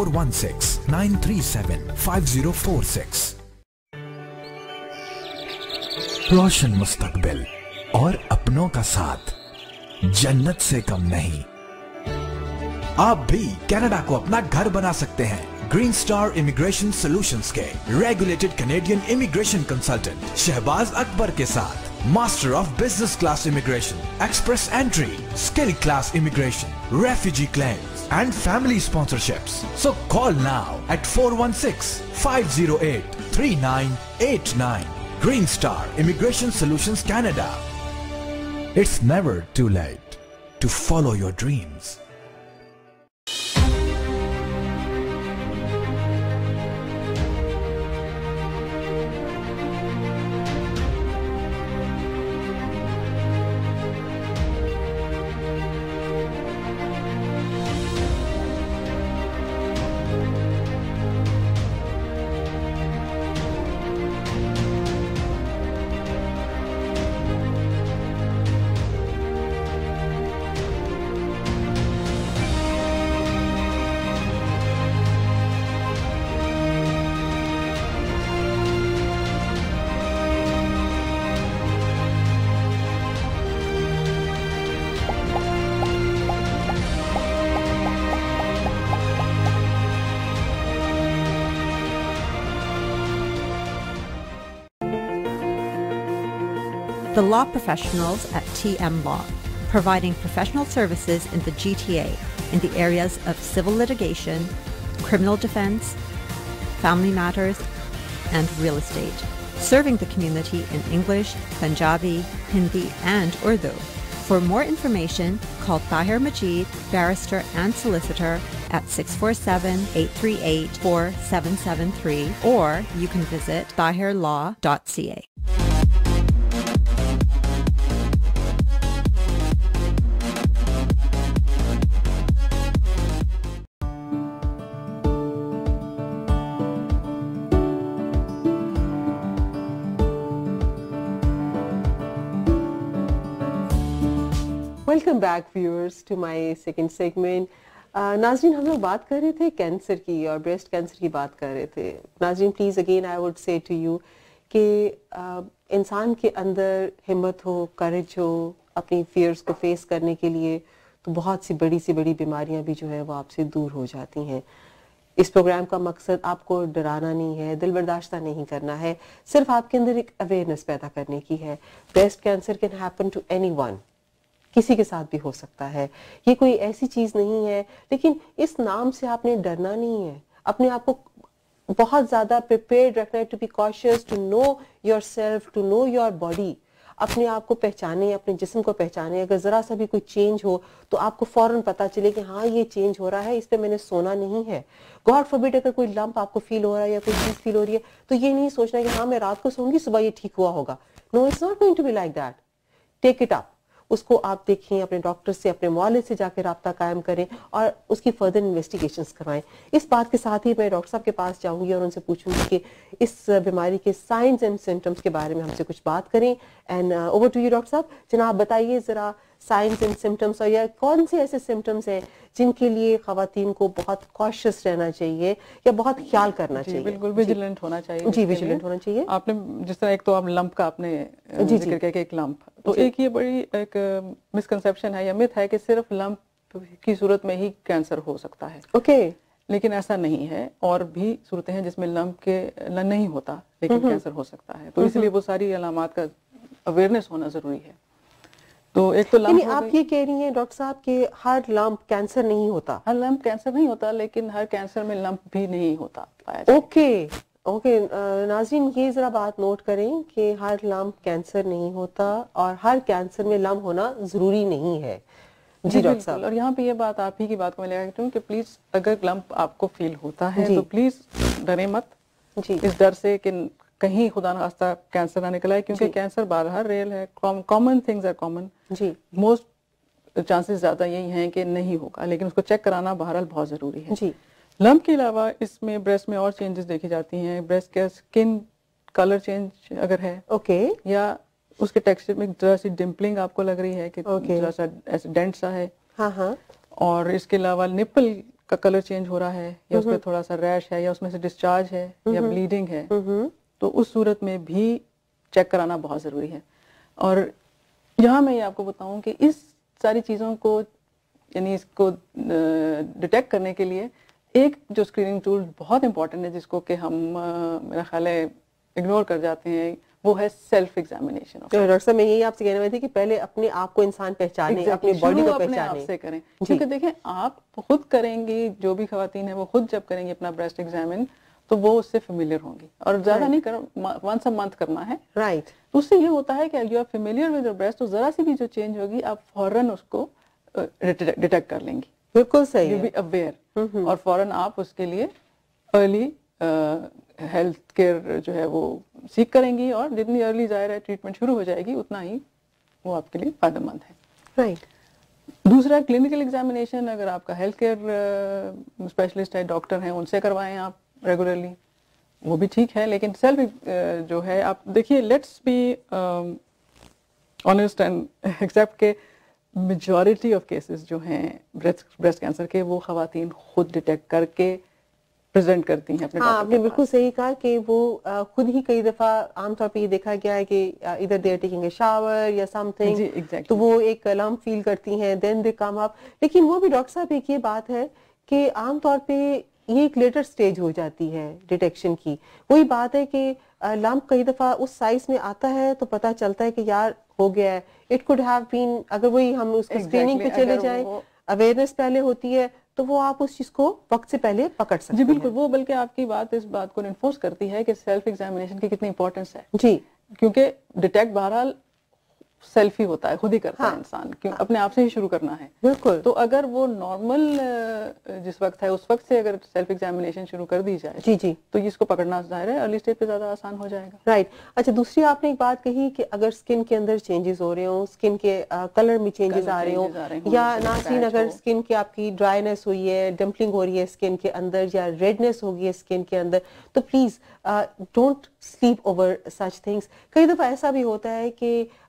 416-937-5046। रोशन मुस्तकबिल और अपनों का साथ जन्नत से कम नहीं। आप भी कनाडा को अपना घर बना सकते हैं। ग्रीन स्टार इमिग्रेशन सॉल्यूशंस के regulated Canadian immigration consultant Shahbaz Akbar के साथ master of business class immigration, express entry, skill class immigration, refugee claims and family sponsorships. So call now at 416-508-3989. Green Star Immigration Solutions Canada. It's never too late to follow your dreams. The law professionals at TM Law, providing professional services in the GTA in the areas of civil litigation, criminal defense, family matters, and real estate, serving the community in English, Punjabi, Hindi, and Urdu. For more information, call Tahir Majid, barrister and solicitor at 647-838-4773, or you can visit tahirlaw.ca. Welcome back viewers to my second segment. नाज़रीन, हम लोग बात कर रहे थे cancer की और breast cancer की बात कर रहे थे. नाज़रीन, please again I would say to you कि इंसान के अंदर हिम्मत हो, करेज हो अपनी फियर्स को फेस करने के लिए, तो बहुत सी बड़ी बीमारियां भी जो है वो आपसे दूर हो जाती हैं. इस प्रोग्राम का मकसद आपको डराना नहीं है, दिल बर्दाश्ता नहीं करना है, सिर्फ आपके अंदर एक अवेयरनेस पैदा करने की है. Breast cancer can happen to anyone, किसी के साथ भी हो सकता है. ये कोई ऐसी चीज नहीं है, लेकिन इस नाम से आपने डरना नहीं है. अपने आप को बहुत ज्यादा प्रिपेयर्ड रखना है to be cautious, to know yourself, to know your body. अपने आप को पहचाने, अपने जिस्म को पहचाने. अगर जरा सा भी कोई चेंज हो तो आपको फौरन पता चले कि हाँ ये चेंज हो रहा है, इस पे मैंने सोना नहीं है. गॉड फॉरबिड अगर कोई लंप आपको फील हो रहा है या कोई चीज फील हो रही है तो ये नहीं सोचना कि हाँ मैं रात को सोऊंगी सुबह ये ठीक हुआ होगा. No, it's not going to be like that. Take it up. उसको आप देखें, अपने डॉक्टर से, अपने मौलिद से जाकर राब्ता कायम करें और उसकी फर्दर इन्वेस्टिगेशंस करवाएं. इस बात के साथ ही मैं डॉक्टर साहब के पास जाऊंगी और उनसे पूछूंगी कि इस बीमारी के साइंस एंड सिम्टम्स के बारे में हमसे कुछ बात करें. And over to you doctor साहब. जनाब बताइए जरा साइंस एंड सिम्टम्स, और या कौन से ऐसे सिम्टम्स हैं जिनके लिए खवातीन को बहुत कॉशियस रहना चाहिए या बहुत ख्याल करना चाहिए. बिल्कुल विजिलेंट होना चाहिए. जी, विजिलेंट होना चाहिए. आपने जिस तरह एक तो आप लंप का आपने जिक्र किया कि एक लंप, तो एक ये बड़ी एक मिसकंसेप्शन है या मिथ है कि सिर्फ लंप की सूरत में ही कैंसर हो सकता है. ओके. लेकिन ऐसा नहीं है, और भी सूरतें हैं जिसमें लंप के नहीं होता लेकिन कैंसर हो सकता है. तो इसलिए वो सारी अलामात का अवेयरनेस होना जरूरी है. तो एक तो लंप, आप ये कह रही हैं डॉक्टर साहब कि हर लंप कैंसर नहीं होता. हर लंप कैंसर नहीं होता, लेकिन हर कैंसर में लंप भी नहीं होता. ओके. नाज़रीन, ये जरा बात नोट करें कि हर लंप कैंसर नहीं होता और हर कैंसर में लंप होना जरूरी नहीं है. जी डॉक्टर साहब. और यहाँ पे ये बात, आप ही की बात को मैं लेकर कि प्लीज अगर लंप आपको फील होता है तो प्लीज डरे मत. जी. इस डर से कि कहीं खुदा न खास्ता कैंसर ना निकला है, क्योंकि कैंसर बाहर रियल है. Common things are common. जी. मोस्ट चांसेस ज्यादा यही हैं कि नहीं होगा, लेकिन उसको चेक कराना बहरहाल बहुत जरूरी है. जी. लंप के अलावा इसमें ब्रेस्ट में और चेंजेस देखी जाती हैं. ब्रेस्ट का स्किन कलर चेंज अगर है, ओके, या उसके टेक्सचर में जरा सी डिम्पलिंग आपको लग रही है कि जरा सा ऐसे डेंट सा है. हाँ हाँ. और इसके अलावा निपल का कलर चेंज हो रहा है, या उसमें थोड़ा सा रैश है, या उसमें से डिस्चार्ज है, या ब्लीडिंग है, तो उस सूरत में भी चेक कराना बहुत ज़रूरी है. और यहाँ मैं ये आपको बताऊं कि इस सारी चीज़ों को, यानी इसको डिटेक्ट करने के लिए एक जो स्क्रीनिंग टूल बहुत इंपॉर्टेंट है, जिसको कि हम मेरा ख्याल है इग्नोर कर जाते हैं, वो है सेल्फ एग्जामिनेशन. डॉक्टर साहब, मैं यही आपसे कहने वाली थी कि पहले अपने आप को इंसान पहचाने, अपनी बॉडी को पहचाने. आपसे करें, क्योंकि देखें आप खुद करेंगे, जो भी खवातीन है वो खुद जब करेंगे अपना ब्रेस्ट एग्जामिन, तो वो उससे फेमिलियर होंगी. और ज्यादा नहीं करना, वंस अ मंथ करना है. राइट. उससे ये होता है कि you are familiar with your breast, तो जरा सी भी जो चेंज होगी आप फौरन उसको डिटेक्ट कर लेंगी. बिल्कुल सही. यू बी अवेयर, और फौरन आप उसके लिए अर्ली हेल्थ केयर जो है वो सीख करेंगी, और जितनी अर्ली जाहिर है ट्रीटमेंट शुरू हो जाएगी उतना ही वो आपके लिए फायदेमंद है. राइट. दूसरा क्लिनिकल एग्जामिनेशन, अगर आपका हेल्थ केयर स्पेशलिस्ट है, डॉक्टर हैं, उनसे करवाएं आप रेगुलरली, वो भी ठीक है. लेकिन सेल्फ जो है, आप देखिए, let's be honest and accept के मेजॉरिटी ऑफ केसेस जो हैं ब्रेस्ट कैंसर के, वो खवातीन खुद डिटेक्ट करके प्रेजेंट करती हैं अपने डॉक्टर. आपने बिल्कुल सही कहा कि वो खुद ही कई दफा आमतौर पे ये देखा गया है कि इधर they are taking a shower या समथिंग, exactly. तो वो एक लंप फील करती हैं, देन दे कम अप. लेकिन वो भी डॉक्टर साहब एक ये बात है कि आमतौर पे ये एक लेटर स्टेज हो जाती है डिटेक्शन की. वही बात है कि लंप कई दफा उस साइज में आता है तो पता चलता है कि यार हो गया है. इट कुड हैव बीन, अगर वही हम उसको स्क्रीनिंग पे चले जाएं, अवेयरनेस पहले होती है, तो वो आप उस चीज को वक्त से पहले पकड़ सकते हैं. जी बिल्कुल. वो बल्कि आपकी बात इस बात को इन्फोर्स करती है कि सेल्फ एग्जामिनेशन की कितनी इंपॉर्टेंस है. जी. क्योंकि डिटेक्ट बहरहाल सेल्फ ही होता है, खुद ही करता है इंसान, क्यों अपने आप से ही शुरू करना है. बिल्कुल. तो अगर वो नॉर्मल जिस वक्त है उस वक्त से अगर सेल्फ एग्जामिनेशन शुरू कर दी जाए, जी जी, तो इसको पकड़ना जाहिर है अर्ली स्टेज पे ज्यादा आसान हो जाएगा. राइट. अच्छा, दूसरी आपने एक बात कही कि अगर स्किन के अंदर चेंजेस हो रहे हो, स्किन के कलर में चेंजेस आ रहे हो, या नाज़रीन अगर स्किन की आपकी ड्राइनेस हुई है, डंपलिंग हो रही है स्किन के अंदर, या रेडनेस हो गई है स्किन के अंदर, तो please don't sleep over such things. कई दफा ऐसा भी होता है कि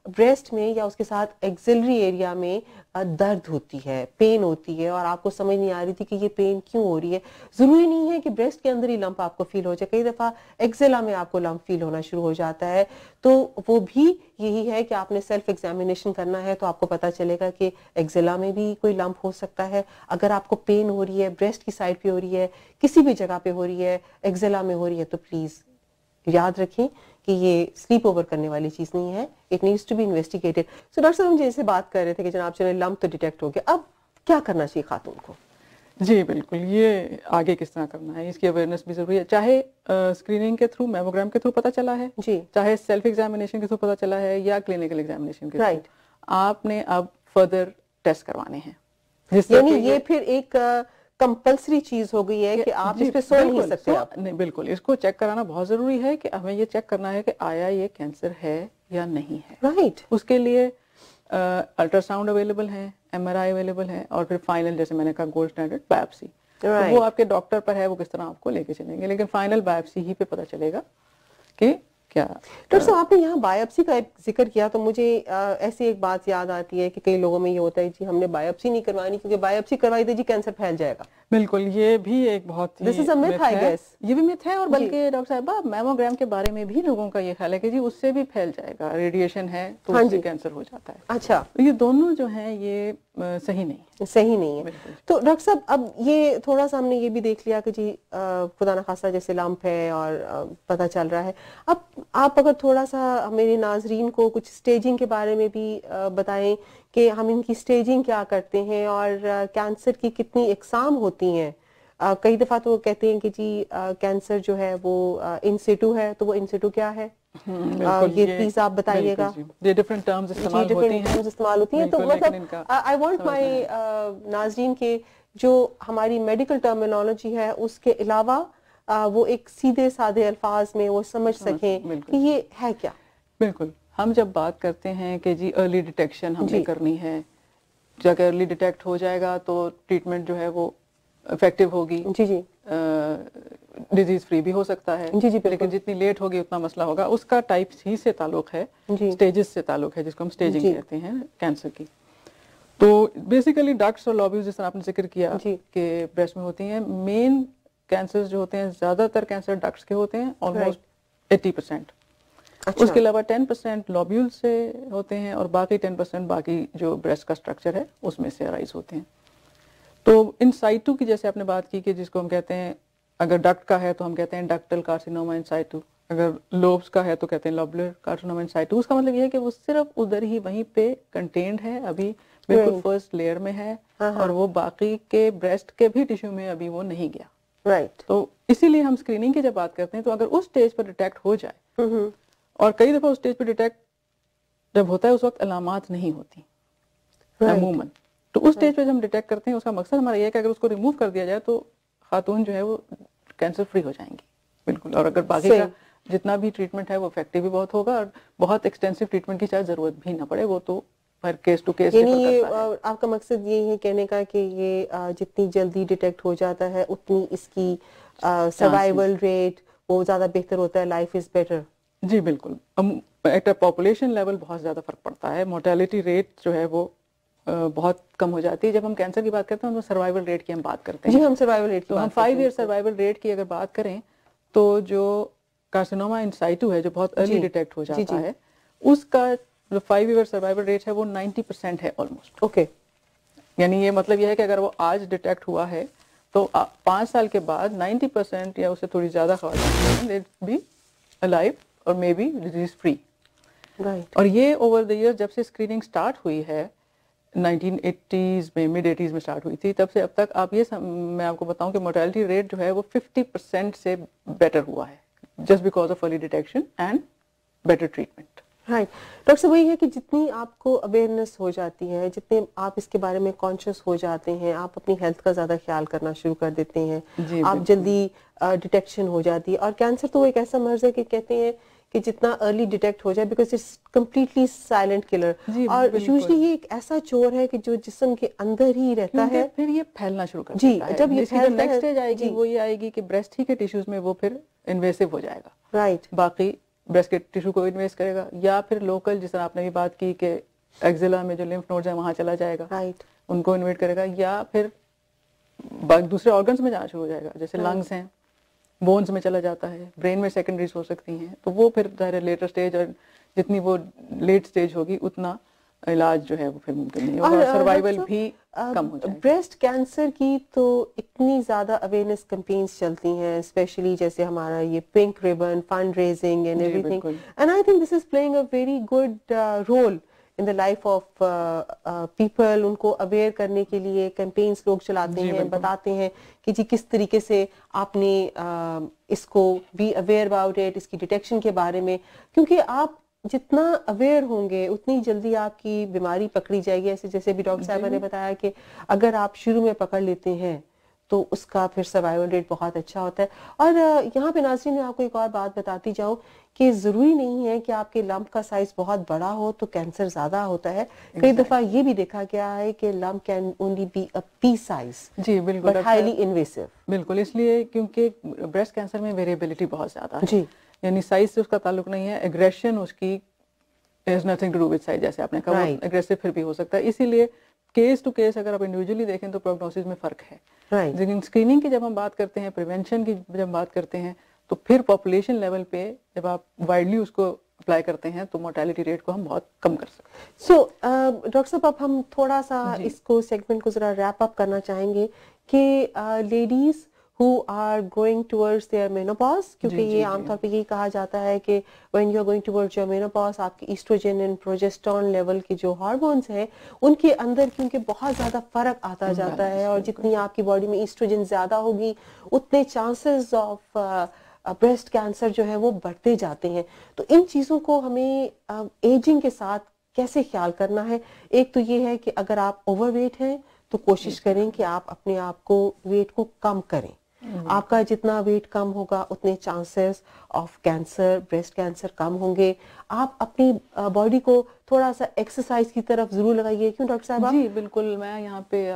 ब्रेस्ट में या उसके साथ एक्सिलरी एरिया में दर्द होती है, पेन होती है और आपको समझ नहीं आ रही थी कि ये पेन क्यों हो रही है. जरूरी नहीं है कि ब्रेस्ट के अंदर ही लंप आपको फील हो जाए, कई दफा एक्सेला में आपको लंप फील होना शुरू हो जाता है. तो वो भी यही है कि आपने सेल्फ एग्जामिनेशन करना है, तो आपको पता चलेगा कि एक्सेला में भी कोई लंप हो सकता है. अगर आपको पेन हो रही है, ब्रेस्ट की साइड पे हो रही है, किसी भी जगह पे हो रही है, एक्सेला में हो रही है, तो प्लीज याद रखें कि ये स्लीप ओवर करने वाली चीज नहीं है. It needs to be investigated. So doctor साहब, हम जैसे बात कर रहे थे कि जनाब चले लंप तो डिटेक्ट हो गया, अब क्या करना चाहिए खातून को? जी बिल्कुल, ये आगे किस तरह करना है इसकी अवेयरनेस भी जरूरी है. चाहे स्क्रीनिंग के थ्रू, मैमोग्राम के थ्रू पता चला है जी, चाहे सेल्फ एग्जामिनेशन के थ्रू पता चला है या क्लिनिकल एग्जामिनेशन के थ्रू, आपने अब फर्दर टेस्ट करवाने हैं. यानी ये फिर एक कंपल्सरी चीज हो गई है कि आप इस पे सो नहीं सकते आप. नहीं, बिल्कुल इसको चेक कराना बहुत जरूरी है कि हमें ये चेक करना है कि आया ये कैंसर है या नहीं है. राइट. उसके लिए अल्ट्रासाउंड अवेलेबल है, MRI अवेलेबल है, और फिर फाइनल, जैसे मैंने कहा, गोल्ड स्टैंडर्ड बायोप्सी. तो वो आपके डॉक्टर पर है, वो किस तरह आपको लेके चलेंगे, लेकिन फाइनल बायोप्सी ही पे पता चलेगा कि क्या. डॉक्टर साहब, आपने यहाँ बायोप्सी का एक जिक्र किया तो मुझे ऐसी एक बात याद आती है कि कई लोगों में ये होता है जी हमने बायोप्सी नहीं करवानी क्योंकि बायोप्सी करवाई तो जी कैंसर फैल जाएगा. बिल्कुल, ये भी एक बहुत this is a myth, I guess. ये भी मिथ है, और बल्कि डॉक्टर साहब मैमोग्राम के बारे में भी लोगों का ये ख्याल है कि जी उससे भी फैल जाएगा, रेडिएशन है तो उससे कैंसर हो जाता है. अच्छा, तो ये दोनों जो हैं ये सही नहीं है. तो डॉक्टर साहब, अब ये थोड़ा सा हमने ये भी देख लिया कि जी खुदा न खास्ता जैसे लंप है और पता चल रहा है. अब आप अगर थोड़ा सा मेरे नाजरीन को कुछ स्टेजिंग के बारे में भी बताएं कि हम इनकी स्टेजिंग क्या करते हैं और कैंसर की कितनी इकसाम होती हैं. कई दफा तो कहते हैं कि जी कैंसर जो है वो इन सिटू है, तो वो इन सिटू क्या है? ये प्लीज आप बताइएगा. ये डिफरेंट टर्म्स इस्तेमाल होती हैं. तो मतलब आई वांट माय नाज़रीन के जो हमारी मेडिकल टर्मिनोलॉजी है उसके अलावा वो एक सीधे साधे अल्फाज में वो समझ सकें कि ये है क्या. बिल्कुल, हम जब बात करते हैं कि जी अर्ली डिटेक्शन हमने करनी है, जब अर्ली डिटेक्ट हो जाएगा तो ट्रीटमेंट जो है वो इफेक्टिव होगी. जी. डिजीज फ्री भी हो सकता है. जी, लेकिन जितनी लेट होगी उतना मसला होगा. उसका टाइप ही से ताल्लुक है, स्टेजेस से ताल्लुक है, जिसको हम स्टेजिंग कहते हैं कैंसर की. तो बेसिकली डक्ट्स और लॉब्यूल्स, जिस तरह आपने जिक्र किया कि ब्रेस्ट में होती हैं, मेन कैंसर जो होते हैं, ज्यादातर कैंसर डक्ट्स के होते हैं, ऑलमोस्ट 80%. अच्छा. उसके अलावा 10% लॉब्यूल से होते हैं और बाकी 10% बाकी जो ब्रेस्ट का स्ट्रक्चर है उसमें से अराइज होते हैं. तो इन साइटू की जैसे आपने बात की कि जिसको हम कहते हैं, अगर डक्ट का है तो हम कहते हैं डक्टल कार्सिनोमा इन साइटू, अगर लोब्स का है तो कहते हैं लोबुलर कार्सिनोमा इन साइटू. उसका मतलब ये है कि वो सिर्फ उधर ही वहीं पे कंटेन्ड है, अभी बिल्कुल फर्स्ट लेयर में है, और वो बाकी के ब्रेस्ट के भी टिश्यू में अभी वो नहीं गया. राइट. तो इसीलिए हम स्क्रीनिंग की जब बात करते हैं तो अगर उस स्टेज पर डिटेक्ट हो जाए, और कई दफा उस स्टेज पर डिटेक्ट जब होता है उस वक्त अलामात नहीं होती अमूमन, तो उस स्टेज पे जब हम डिटेक्ट करते हैं उसका मकसद हमारा ये है कि अगर उसको रिमूव कर दिया जाए तो खातून जो है वो कैंसर फ्री हो जाएंगी. बिल्कुल. और अगर बाकी का जितना भी ट्रीटमेंट है वो इफेक्टिव भी बहुत होगा, और बहुत एक्सटेंसिव ट्रीटमेंट की चाहे जरूरत भी ना पड़े, वो तो हर केस टू केस. यानी ये आपका मकसद ये है कहने का कि ये जितनी जल्दी डिटेक्ट हो जाता है उतनी इसकी सर्वाइवल रेट वो ज्यादा बेहतर होता है, लाइफ इज बेटर. जी बिल्कुल. एट अ पॉपुलेशन लेवल बहुत ज्यादा फर्क पड़ता है. मोर्टेलिटी रेट जो है वो बहुत कम हो जाती है. जब हम कैंसर की बात करते हैं तो सर्वाइवल रेट की हम बात करते हैं. जी, हम सर्वाइवल रेट, तो हम 5 ईयर सर्वाइवल रेट की अगर बात करें तो जो कार्सिनोमा इन साइटू है जो बहुत अर्ली डिटेक्ट हो जाता है, उसका जो 5 ईयर सर्वाइवल रेट है वो 90% है ऑलमोस्ट. ओके. यानी ये मतलब ये है कि अगर वो आज डिटेक्ट हुआ है तो 5 साल के बाद 90% या उससे थोड़ी ज्यादा खवातीन बी अलाइव और may be disease free. Right. और ये ओवर द ईयर जब से स्क्रीनिंग स्टार्ट हुई है 1980s में, मिड 80s में स्टार्ट हुई थी, तब से अब तक आप ये मैं आपको बताऊं कि मोर्टेलिटी रेट जो है वो 50% से बेटर हुआ है, just because of early detection and better treatment. Right. Doctor साहब, वही है कि जितनी आपको अवेयरनेस हो जाती है, जितने आप इसके बारे में कॉन्शियस हो जाते हैं, आप अपनी हेल्थ का ज्यादा ख्याल करना शुरू कर देते हैं, आप जल्दी डिटेक्शन हो जाती है. और कैंसर तो एक ऐसा मर्ज है कि कहते हैं कि जितना अर्ली डिटेक्ट हो जाए, because it's completely silent killer, और यूजुअली ये एक ऐसा चोर है कि जो जिस्म के अंदर ही रहता है, फिर ये फैलना शुरू कर देता है. जी, जब ये फैलता है, नेक्स्ट स्टेज आएगी वो ये आएगी कि ब्रेस्ट ही के टिश्यूज में वो फिर इन्वेसिव हो जाएगा. राइट. बाकी ब्रेस्ट के टिश्यू को इन्वेस्ट करेगा, या फिर लोकल जिस तरह आपने भी बात की कि एक्जिला में जो लिम्फ नोड्स हैं वहाँ चला जाएगा, राइट, उनको इन्वेट करेगा, या फिर दूसरे ऑर्गन्स में जाना शुरू हो जाएगा, जैसे लंग्स हैं, बोन्स में चला जाता है, ब्रेन में सेकेंडरीज हो सकती हैं, तो वो फिर ज़ाहिर लेटर स्टेज, और जितनी वो लेट स्टेज होगी उतना इलाज जो है वो फिर मुमकिन नहीं होगा, और सर्वाइवल भी कम हो जाएगा। ब्रेस्ट कैंसर की तो इतनी ज़्यादा अवेयरनेस कैंपेन्स चलती हैं, स्पेशली जैसे हमारा ये pink ribbon fund raising and everything, and I think this is playing a very good role in the life of people. उनको अवेयर करने के लिए कैंपेन्स लोग चलाते हैं, बताते हैं कि जी किस तरीके से आपने इसको बी अवेयर अबाउट इट, इसकी डिटेक्शन के बारे में, क्योंकि आप जितना अवेयर होंगे उतनी जल्दी आपकी बीमारी पकड़ी जाएगी। ऐसे जैसे भी डॉक्टर साहब ने बताया कि अगर आप शुरू में पकड़ लेते हैं तो उसका फिर सर्वाइवल रेट बहुत अच्छा होता है। और यहाँ पे नाज़रीन मैं आपको एक और बात बताती जाऊँ कि ज़रूरी नहीं है कि आपके लंप का साइज बहुत बड़ा हो तो कैंसर ज़्यादा होता है। कई दफ़ा ये भी देखा गया है कि lump can only be a pea size, जी बिल्कुल, बट हाईली इन्वेसिव। बिल्कुल, इसलिए क्योंकि ब्रेस्ट कैंसर में वेरिएबिलिटी बहुत ज़्यादा है, जी, यानी साइज से उसका ताल्लुक नहीं है, एग्रेशन उसकी is nothing to do with size, जैसे आपने कहा एग्रेसिव फिर भी हो सकता है। इसीलिए केस टू केस अगर आप इंडिविजुअली देखें तो प्रोग्नोसिस में फर्क है, लेकिन स्क्रीनिंग की जब हम बात करते हैं, प्रिवेंशन की जब बात करते हैं, तो फिर पॉपुलेशन लेवल पे जब आप वाइडली उसको अप्लाई करते हैं तो मोर्टेलिटी रेट को हम बहुत कम कर सकते हैं। सो डॉक्टर साहब अब हम थोड़ा सा इसको सेगमेंट को जरा रैप अप करना चाहेंगे कि ladies who are going towards their menopause, क्योंकि ये आमतौर पे यही कहा जाता है कि when you are going towards your menopause आपके estrogen and progesterone level के जो हार्मोन्स हैं उनके अंदर क्योंकि बहुत ज़्यादा फर्क आता जाता है, और जितनी आपकी बॉडी में estrogen ज़्यादा होगी उतने चांसेस ऑफ ब्रेस्ट कैंसर जो है वो बढ़ते जाते हैं। तो इन चीज़ों को हमें एजिंग के साथ कैसे ख्याल करना है? एक तो ये है कि अगर आप ओवरवेट हैं तो कोशिश करें कि आप अपने आप को वेट को कम करें। आपका जितना वेट कम होगा उतने chances of cancer, breast cancer कम होंगे। आप अपनी बॉडी को थोड़ा सा एक्सरसाइज की तरफ जरूर लगाइए। क्यों डॉक्टर साहब? जी बिल्कुल, मैं यहाँ पे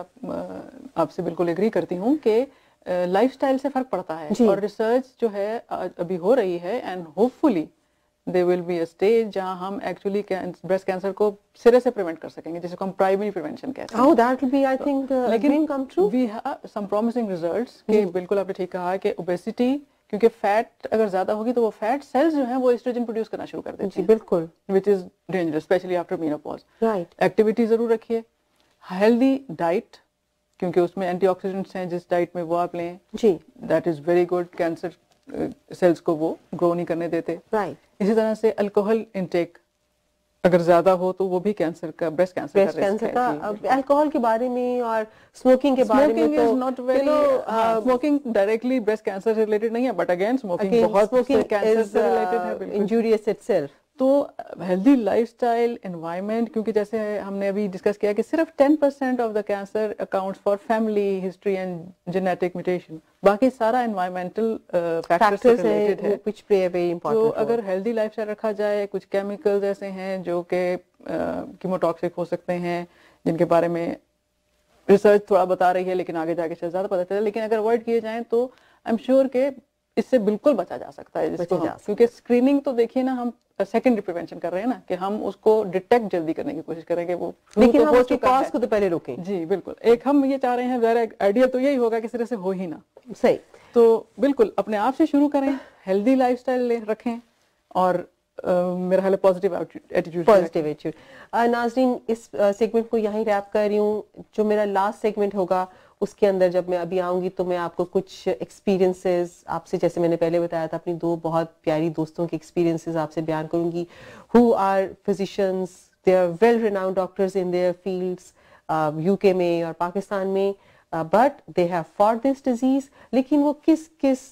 आपसे बिल्कुल एग्री करती हूँ कि लाइफस्टाइल से फर्क पड़ता है, और रिसर्च जो है अभी हो रही है, and hopefully there will be a stage जहाँ हम एक्चुअली ब्रेस्ट कैंसर को सिरे से प्रिवेंट कर सकेंगे, जिसको हम प्राइमरी प्रिवेंशन कहते हैं। Oh, that will be, I think, dream come true. We have some promising results कि बिल्कुल आपने ठीक कहा कि ओबेसिटी, क्योंकि फैट अगर ज्यादा होगी तो वो फैट सेल्स जो हैं वो एस्ट्रोजन प्रोड्यूस करना शुरू कर देते हैं, बिल्कुल, which is dangerous, especially after menopause. Right. Activity जरूर रखिए, हेल्दी डाइट, क्योंकि उसमें एंटीऑक्सीडेंट्स हैं, जिस डाइट में वो आप लें जी, that is very good, cancer cells को वो ग्रो नहीं करने देते। राइट। इसी तरह से अल्कोहल इंटेक अगर ज्यादा हो तो वो भी कैंसर का, ब्रेस्ट कैंसर का अल्कोहल के बारे में और स्मोकिंग के बारे में तो not very, smoking directly breast cancer से रिलेटेड नहीं है, बट अगेन स्मोकिंग बहुत कैंसर से रिलेटेड है, इंजूरियस इटसेल्फ। तो हेल्दी लाइफस्टाइल, एनवायरनमेंट, क्योंकि जैसे हमने अभी डिस्कस किया कि सिर्फ 10% of the cancer accounts for family history and genetic mutation, बाकी सारा एनवायरमेंटल फैक्टर्स से रिलेटेड है, which play a very important role. तो अगर हेल्दी लाइफस्टाइल रखा जाए, कुछ केमिकल्स ऐसे हैं जो कि कीमोटॉक्सिक हो सकते हैं, जिनके बारे में रिसर्च थोड़ा बता रही है, लेकिन आगे जाके शायद ज्यादा पता चले, लेकिन अगर अवॉइड किए जाएं तो आई एम श्योर के इससे बिल्कुल बचा जा सकता है, जिसको क्योंकि स्क्रीनिंग तो देखिए ना, हम सेकेंडरी प्रिवेंशन कर रहे हैं ना, कि हम उसको डिटेक्ट जल्दी करने की कोशिश करेंगे, वो लेकिन हम उसके कॉज को तो पहले रोकें। जी बिल्कुल, एक हम ये चाह रहे हैं, वेरा आइडियल तो यही होगा कि सिरे से हो ही ना, सही। तो बिल्कुल अपने आप से शुरू करें, हेल्दी लाइफस्टाइल रखें, और मेरा ख्याल है पॉजिटिव एटीट्यूड। नाज़रीन, इस सेगमेंट को यहीं रैप कर रही हूँ। जो मेरा लास्ट सेगमेंट होगा उसके अंदर जब मैं अभी आऊंगी तो मैं आपको कुछ एक्सपीरियंसेस आपसे, जैसे मैंने पहले बताया था, अपनी दो बहुत प्यारी दोस्तों के एक्सपीरियंसेस आपसे बयान करूंगी, who are physicians, they are well renowned doctors in their fields, UK में और पाकिस्तान में, but they have fought this disease. लेकिन वो किस किस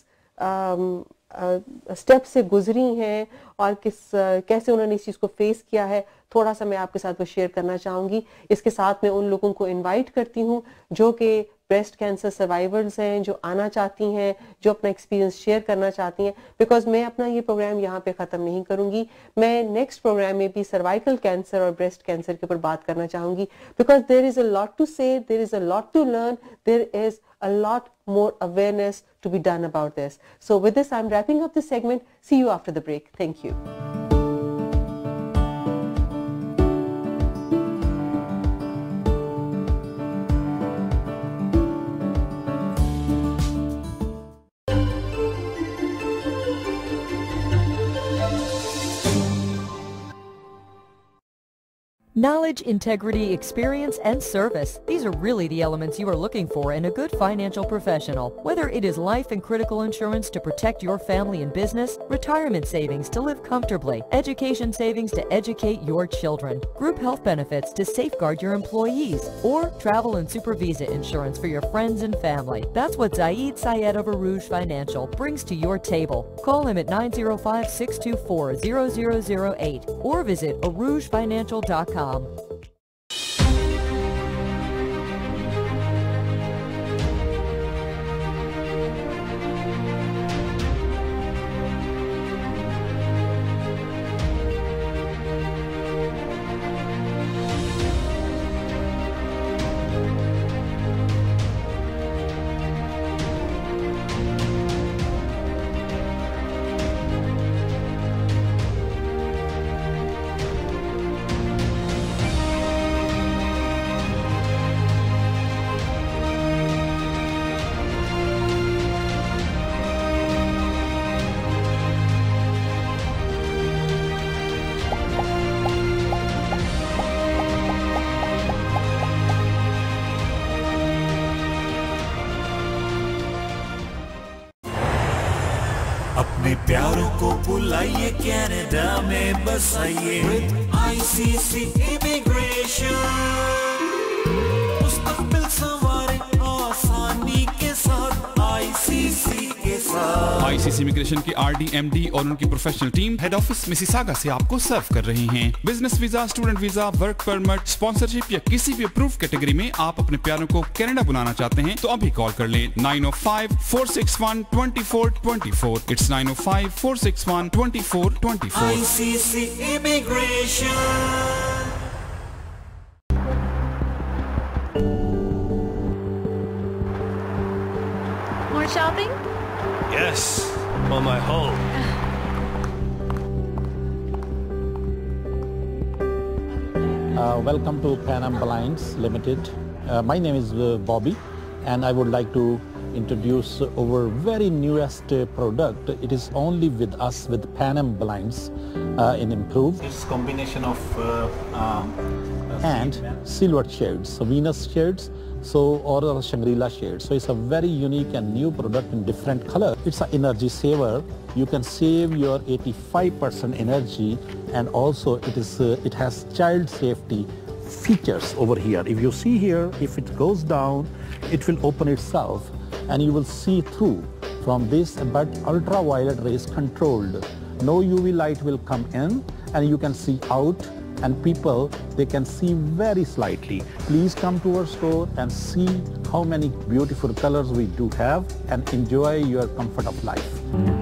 स्टेप से गुजरी हैं और कैसे उन्होंने इस चीज़ को फेस किया है, थोड़ा सा मैं आपके साथ वो शेयर करना चाहूँगी। इसके साथ मैं उन लोगों को इनवाइट करती हूँ जो कि ब्रेस्ट कैंसर सर्वाइवर्स हैं जो आना चाहती हैं, जो अपना एक्सपीरियंस शेयर करना चाहती हैं, बिकॉज मैं अपना ये प्रोग्राम यहाँ पे ख़त्म नहीं करूँगी. मैं नेक्स्ट प्रोग्राम में भी सर्वाइकल कैंसर और ब्रेस्ट कैंसर के ऊपर बात करना चाहूँगी, because there is a lot to say, there is a lot to learn, there is a lot more awareness to be done about this. So with this, I'm wrapping up this segment. See you after the break. Thank you. Knowledge, integrity, experience, and service. These are really the elements you are looking for in a good financial professional. Whether it is life and critical insurance to protect your family and business, retirement savings to live comfortably, education savings to educate your children, group health benefits to safeguard your employees, or travel and super visa insurance for your friends and family. That's what Zaid Sayed of Arouge Financial brings to your table. Call him at 905-624-0008 or visit ArougeFinancial.com. अपने प्यारों को बुलाइए Canada में बसाइए with ICC immigration मुस्तकबिल संवारे आसानी के साथ ICC के साथ ICC इमिग्रेशन की RD/MD और उनकी professional team head office Mississauga से आपको सर्व कर रही हैं. Business visa, student visa, work permit, sponsorship या किसी भी अप्रूव कैटेगरी में आप अपने प्यारों को कनाडा बुलाना चाहते हैं तो अभी कॉल कर लें 905-461-2424. It's 905-461-2424. ICC immigration. More shopping? Yes, for my home. Welcome to Pan Am Blinds Limited. My name is Bobby, and I would like to introduce our very newest product. It is only with us with Pan Am Blinds in Improve. It's combination of and silver shades, so Venus shades, or Shangri-La shades. So it's a very unique and new product in different color. It's an energy saver. You can save your 85% energy, and also it has child safety features over here. If you see here, if it goes down, it will open itself and you will see through from this, but ultraviolet rays controlled. No UV light will come in and you can see out, and people, they can see very slightly. Please come to our store and see how many beautiful colors we do have and enjoy your comfort of life.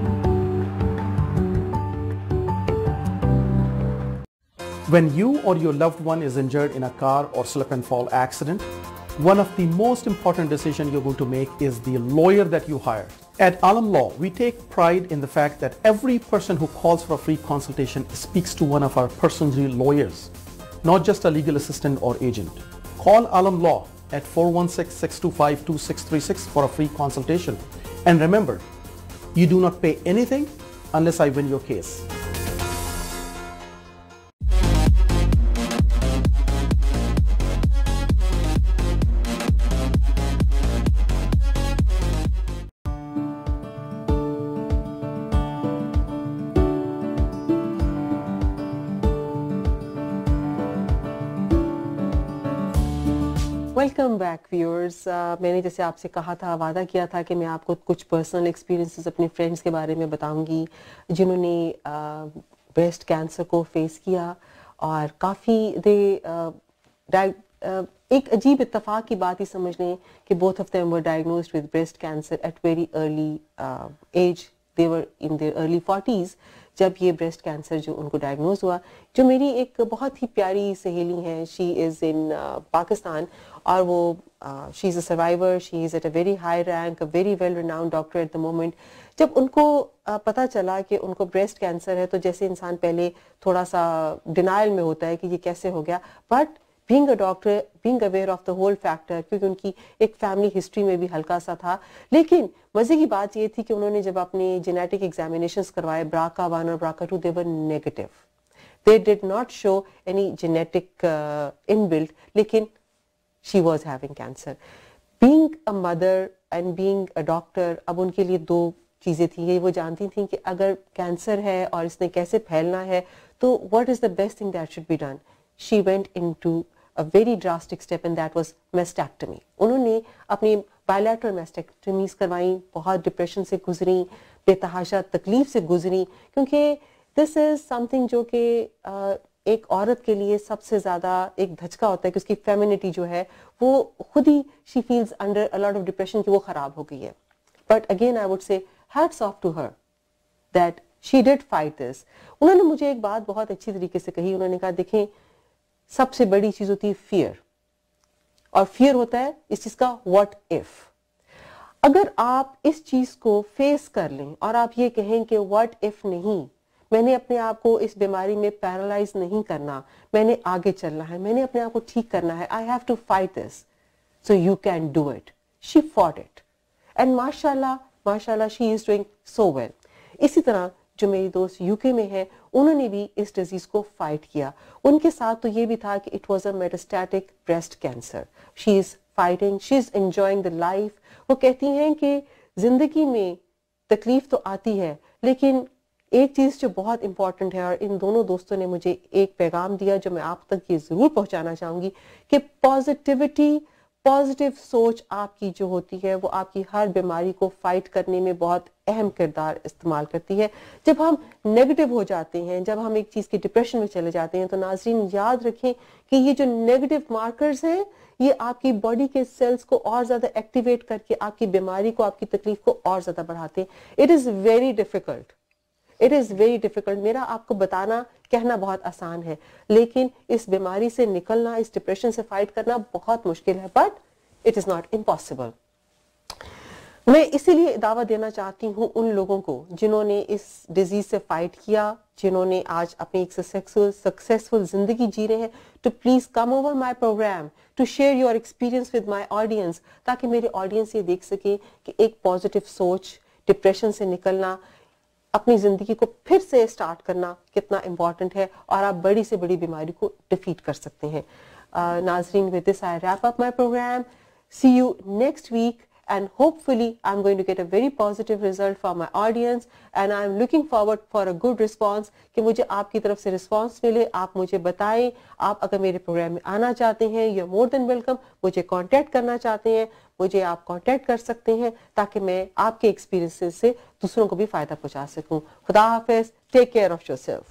When you or your loved one is injured in a car or slip and fall accident, one of the most important decisions you're going to make is the lawyer that you hire. At Alam Law, we take pride in the fact that every person who calls for a free consultation speaks to one of our personal lawyers, not just a legal assistant or agent. Call Alam Law at 416-625-2636 for a free consultation. And remember, you do not pay anything unless I win your case. Welcome back viewers. मैंने जैसे आपसे कहा था, वादा किया था कि मैं आपको कुछ पर्सनल एक्सपीरियंसेस अपने फ्रेंड्स के बारे में बताऊंगी जिन्होंने ब्रेस्ट कैंसर को फेस किया और काफ़ी एक अजीब इत्तेफाक की बात ही समझ लें कि both of them were diagnosed with breast cancer at very early age. They were in their early 40s जब ये breast cancer जो उनको diagnose हुआ. जो मेरी एक बहुत ही प्यारी सहेली हैं, she is in Pakistan और वो she is a survivor, she is at a very high rank, a very well renowned doctor at the moment. जब उनको पता चला कि उनको breast cancer है तो जैसे इंसान पहले थोड़ा सा denial में होता है कि ये कैसे हो गया, but being a doctor, being aware of the whole factor, क्योंकि उनकी एक family history में भी हल्का सा था. लेकिन मजे की बात ये थी कि उन्होंने जब अपने genetic examinations करवाए BRCA1 और BRCA2, they were negative. They did not show any genetic inbuilt, लेकिन she was having cancer. Being a mother and being a doctor, अब उनके लिए दो चीज़ें थी. ये वो जानती थी कि अगर कैंसर है और इसने कैसे फैलना है तो what is the best thing that should be done. She went into a very drastic step and that was mastectomy. उन्होंने अपनी bilateral mastectomies करवाई, बहुत डिप्रेशन से गुजरी, बेतहाशा तकलीफ से गुजरी, क्योंकि this is something जो कि एक औरत के लिए सबसे ज़्यादा एक धचका होता है कि उसकी फेमिनिटी जो है वो खुद ही she feels under a lot of depression कि वो ख़राब हो गई है. But again I would say hats off to her that she did fight this. उन्होंने मुझे एक बात बहुत अच्छी तरीके से कही. उन्होंने कहा देखें सबसे बड़ी चीज़ होती है fear और fear होता है इस चीज़ का what if. अगर आप इस चीज़ को फेस कर लें और आप ये कहें कि what if नहीं, मैंने अपने आप को इस बीमारी में पैरालाइज नहीं करना, मैंने आगे चलना है, मैंने अपने आप को ठीक करना है, I have to fight this, so you can do it. She fought it and माशाल्लाह she is doing so well. इसी तरह जो मेरी दोस्त यूके में है उन्होंने भी इस डिजीज को फाइट किया. उनके साथ तो ये भी था कि it was a metastatic breast cancer. She is fighting, she is enjoying the life. वो कहती हैं कि जिंदगी में तकलीफ तो आती है लेकिन एक चीज़ जो बहुत इंपॉर्टेंट है और इन दोनों दोस्तों ने मुझे एक पैगाम दिया जो मैं आप तक ये ज़रूर पहुंचाना चाहूँगी कि पॉजिटिविटी, पॉजिटिव सोच आपकी जो होती है वो आपकी हर बीमारी को फाइट करने में बहुत अहम किरदार इस्तेमाल करती है. जब हम नेगेटिव हो जाते हैं, जब हम एक चीज़ की डिप्रेशन में चले जाते हैं तो नाज़रीन याद रखें कि ये जो नेगेटिव मार्कर्स हैं ये आपकी बॉडी के सेल्स को और ज़्यादा एक्टिवेट करके आपकी बीमारी को, आपकी तकलीफ को और ज़्यादा बढ़ाते हैं. It is very difficult. It is very difficult. मेरा आपको बताना, कहना बहुत आसान है लेकिन इस बीमारी से निकलना, इस डिप्रेशन से फाइट करना बहुत मुश्किल है. But it is not impossible. मैं इसीलिए दावा देना चाहती हूँ उन लोगों को जिन्होंने इस डिजीज से फाइट किया, जिन्होंने आज अपनी एक सक्सेसफुल जिंदगी जी रहे हैं, to please come over my program to share your experience with my audience, ताकि मेरे ऑडियंस ये देख सके कि एक पॉजिटिव सोच, डिप्रेशन से निकलना, अपनी जिंदगी को फिर से स्टार्ट करना कितना इंपॉर्टेंट है और आप बड़ी से बड़ी बीमारी को डिफीट कर सकते हैं. नाजरीन, with this I wrap up my program. See you next week and hopefully I'm going to get a very positive result for my audience and I'm looking forward for a good response कि मुझे आपकी तरफ से response मिले. आप मुझे बताएं, आप अगर मेरे प्रोग्राम में आना चाहते हैं, you're more than welcome. मुझे कांटेक्ट करना चाहते हैं, मुझे आप कांटेक्ट कर सकते हैं ताकि मैं आपके एक्सपीरियंसेस से दूसरों को भी फायदा पहुंचा सकूं. खुदा हाफिज. Take care of yourself.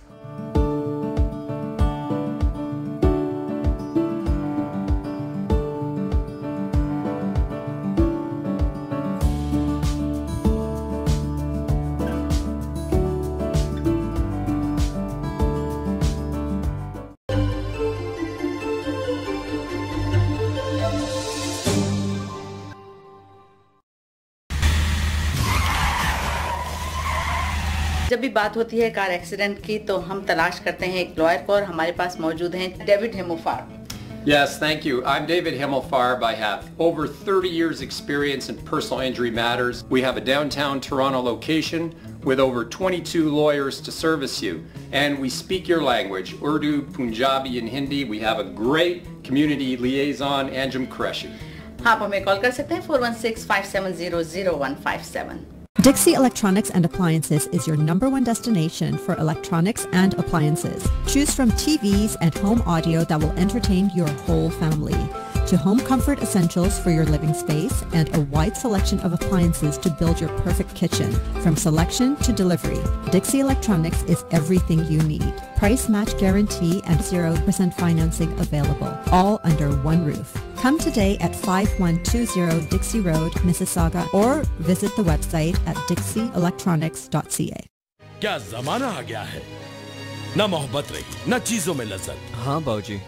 जब भी बात होती है कार एक्सीडेंट की तो हम तलाश करते हैं एक लॉयर को और हमारे पास मौजूद हैं David Hemofarb. Yes, thank you. I'm David Himmelfarb. I have over 30 years experience in personal injury matters. We have a downtown Toronto location with over 22 lawyers to service you. And we speak your language, Urdu, Punjabi and Hindi. We have a great community liaison, Anjum Qureshi. आप हमें call कर सकते हैं 416-570-0157. Dixie Electronics and Appliances is your #1 destination for electronics and appliances. Choose from TVs and home audio that will entertain your whole family. to home comfort essentials for your living space and a wide selection of appliances to build your perfect kitchen. From selection to delivery, Dixie Electronics is everything you need. Price match guarantee and 0% financing available, all under one roof. Come today at 5120 Dixie Road, Mississauga, or visit the website at dixieelectronics.ca. क्या जमाना आ गया है, ना मोहब्बत रही ना चीजों में लज्जत। हाँ बाबूजी,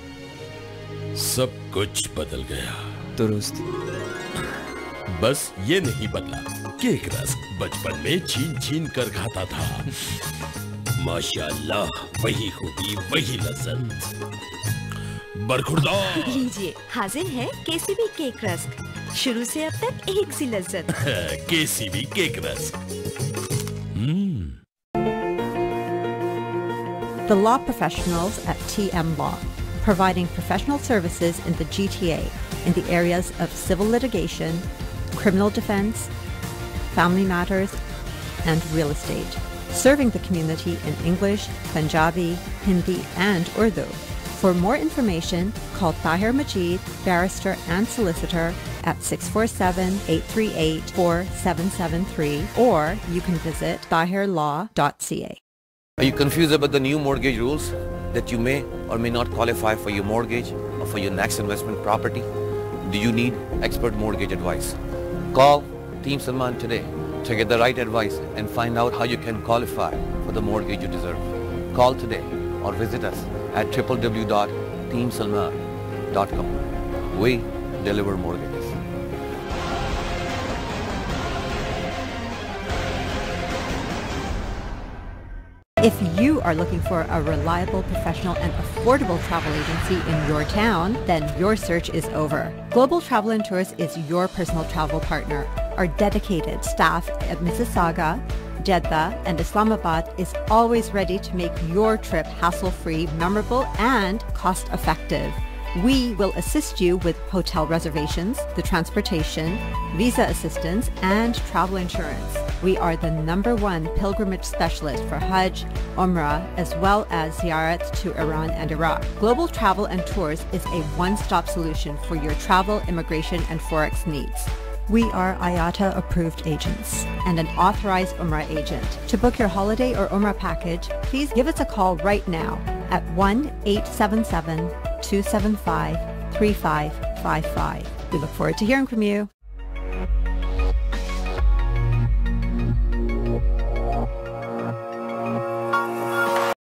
सब कुछ बदल गया। दुरुस्त। बस ये नहीं बदला कि एक रस्क बचपन में छीन छीन कर खाता था। माशाअल्लाह, वही खूबी वही लज्जत। बरखुरदार। लीजिए, हाजिर है केसीबी केक रस्क, शुरू से अब तक एक सी लज्जत। KCB cake rusk. The law professionals at TM Law, providing professional services in the GTA in the areas of civil litigation, criminal defense, family matters, and real estate. Serving the community in English, Punjabi, Hindi, and Urdu. For more information, call Tahir Majid, barrister and solicitor at 647-838-4773, or you can visit tahirlaw.ca. Are you confused about the new mortgage rules that you may or may not qualify for your mortgage or for your next investment property? Do you need expert mortgage advice? Call Team Salman today to get the right advice and find out how you can qualify for the mortgage you deserve. Call today or visit us at www.teamsalman.com. We deliver mortgages. If you are looking for a reliable, professional, and affordable travel agency in your town, then your search is over. Global Travel and Tours is your personal travel partner. Our dedicated staff at Mississauga, Jeddah, and Islamabad is always ready to make your trip hassle-free, memorable, and cost-effective. We will assist you with hotel reservations, the transportation, visa assistance, and travel insurance. We are the #1 pilgrimage specialist for Hajj, Umrah, as well as ziyarat to Iran and Iraq. Global Travel and Tours is a one-stop solution for your travel, immigration, and Forex needs. We are IATA approved agents and an authorized Umrah agent. To book your holiday or Umrah package, please give us a call right now at 1-877-275-3555. We look forward to hearing from you.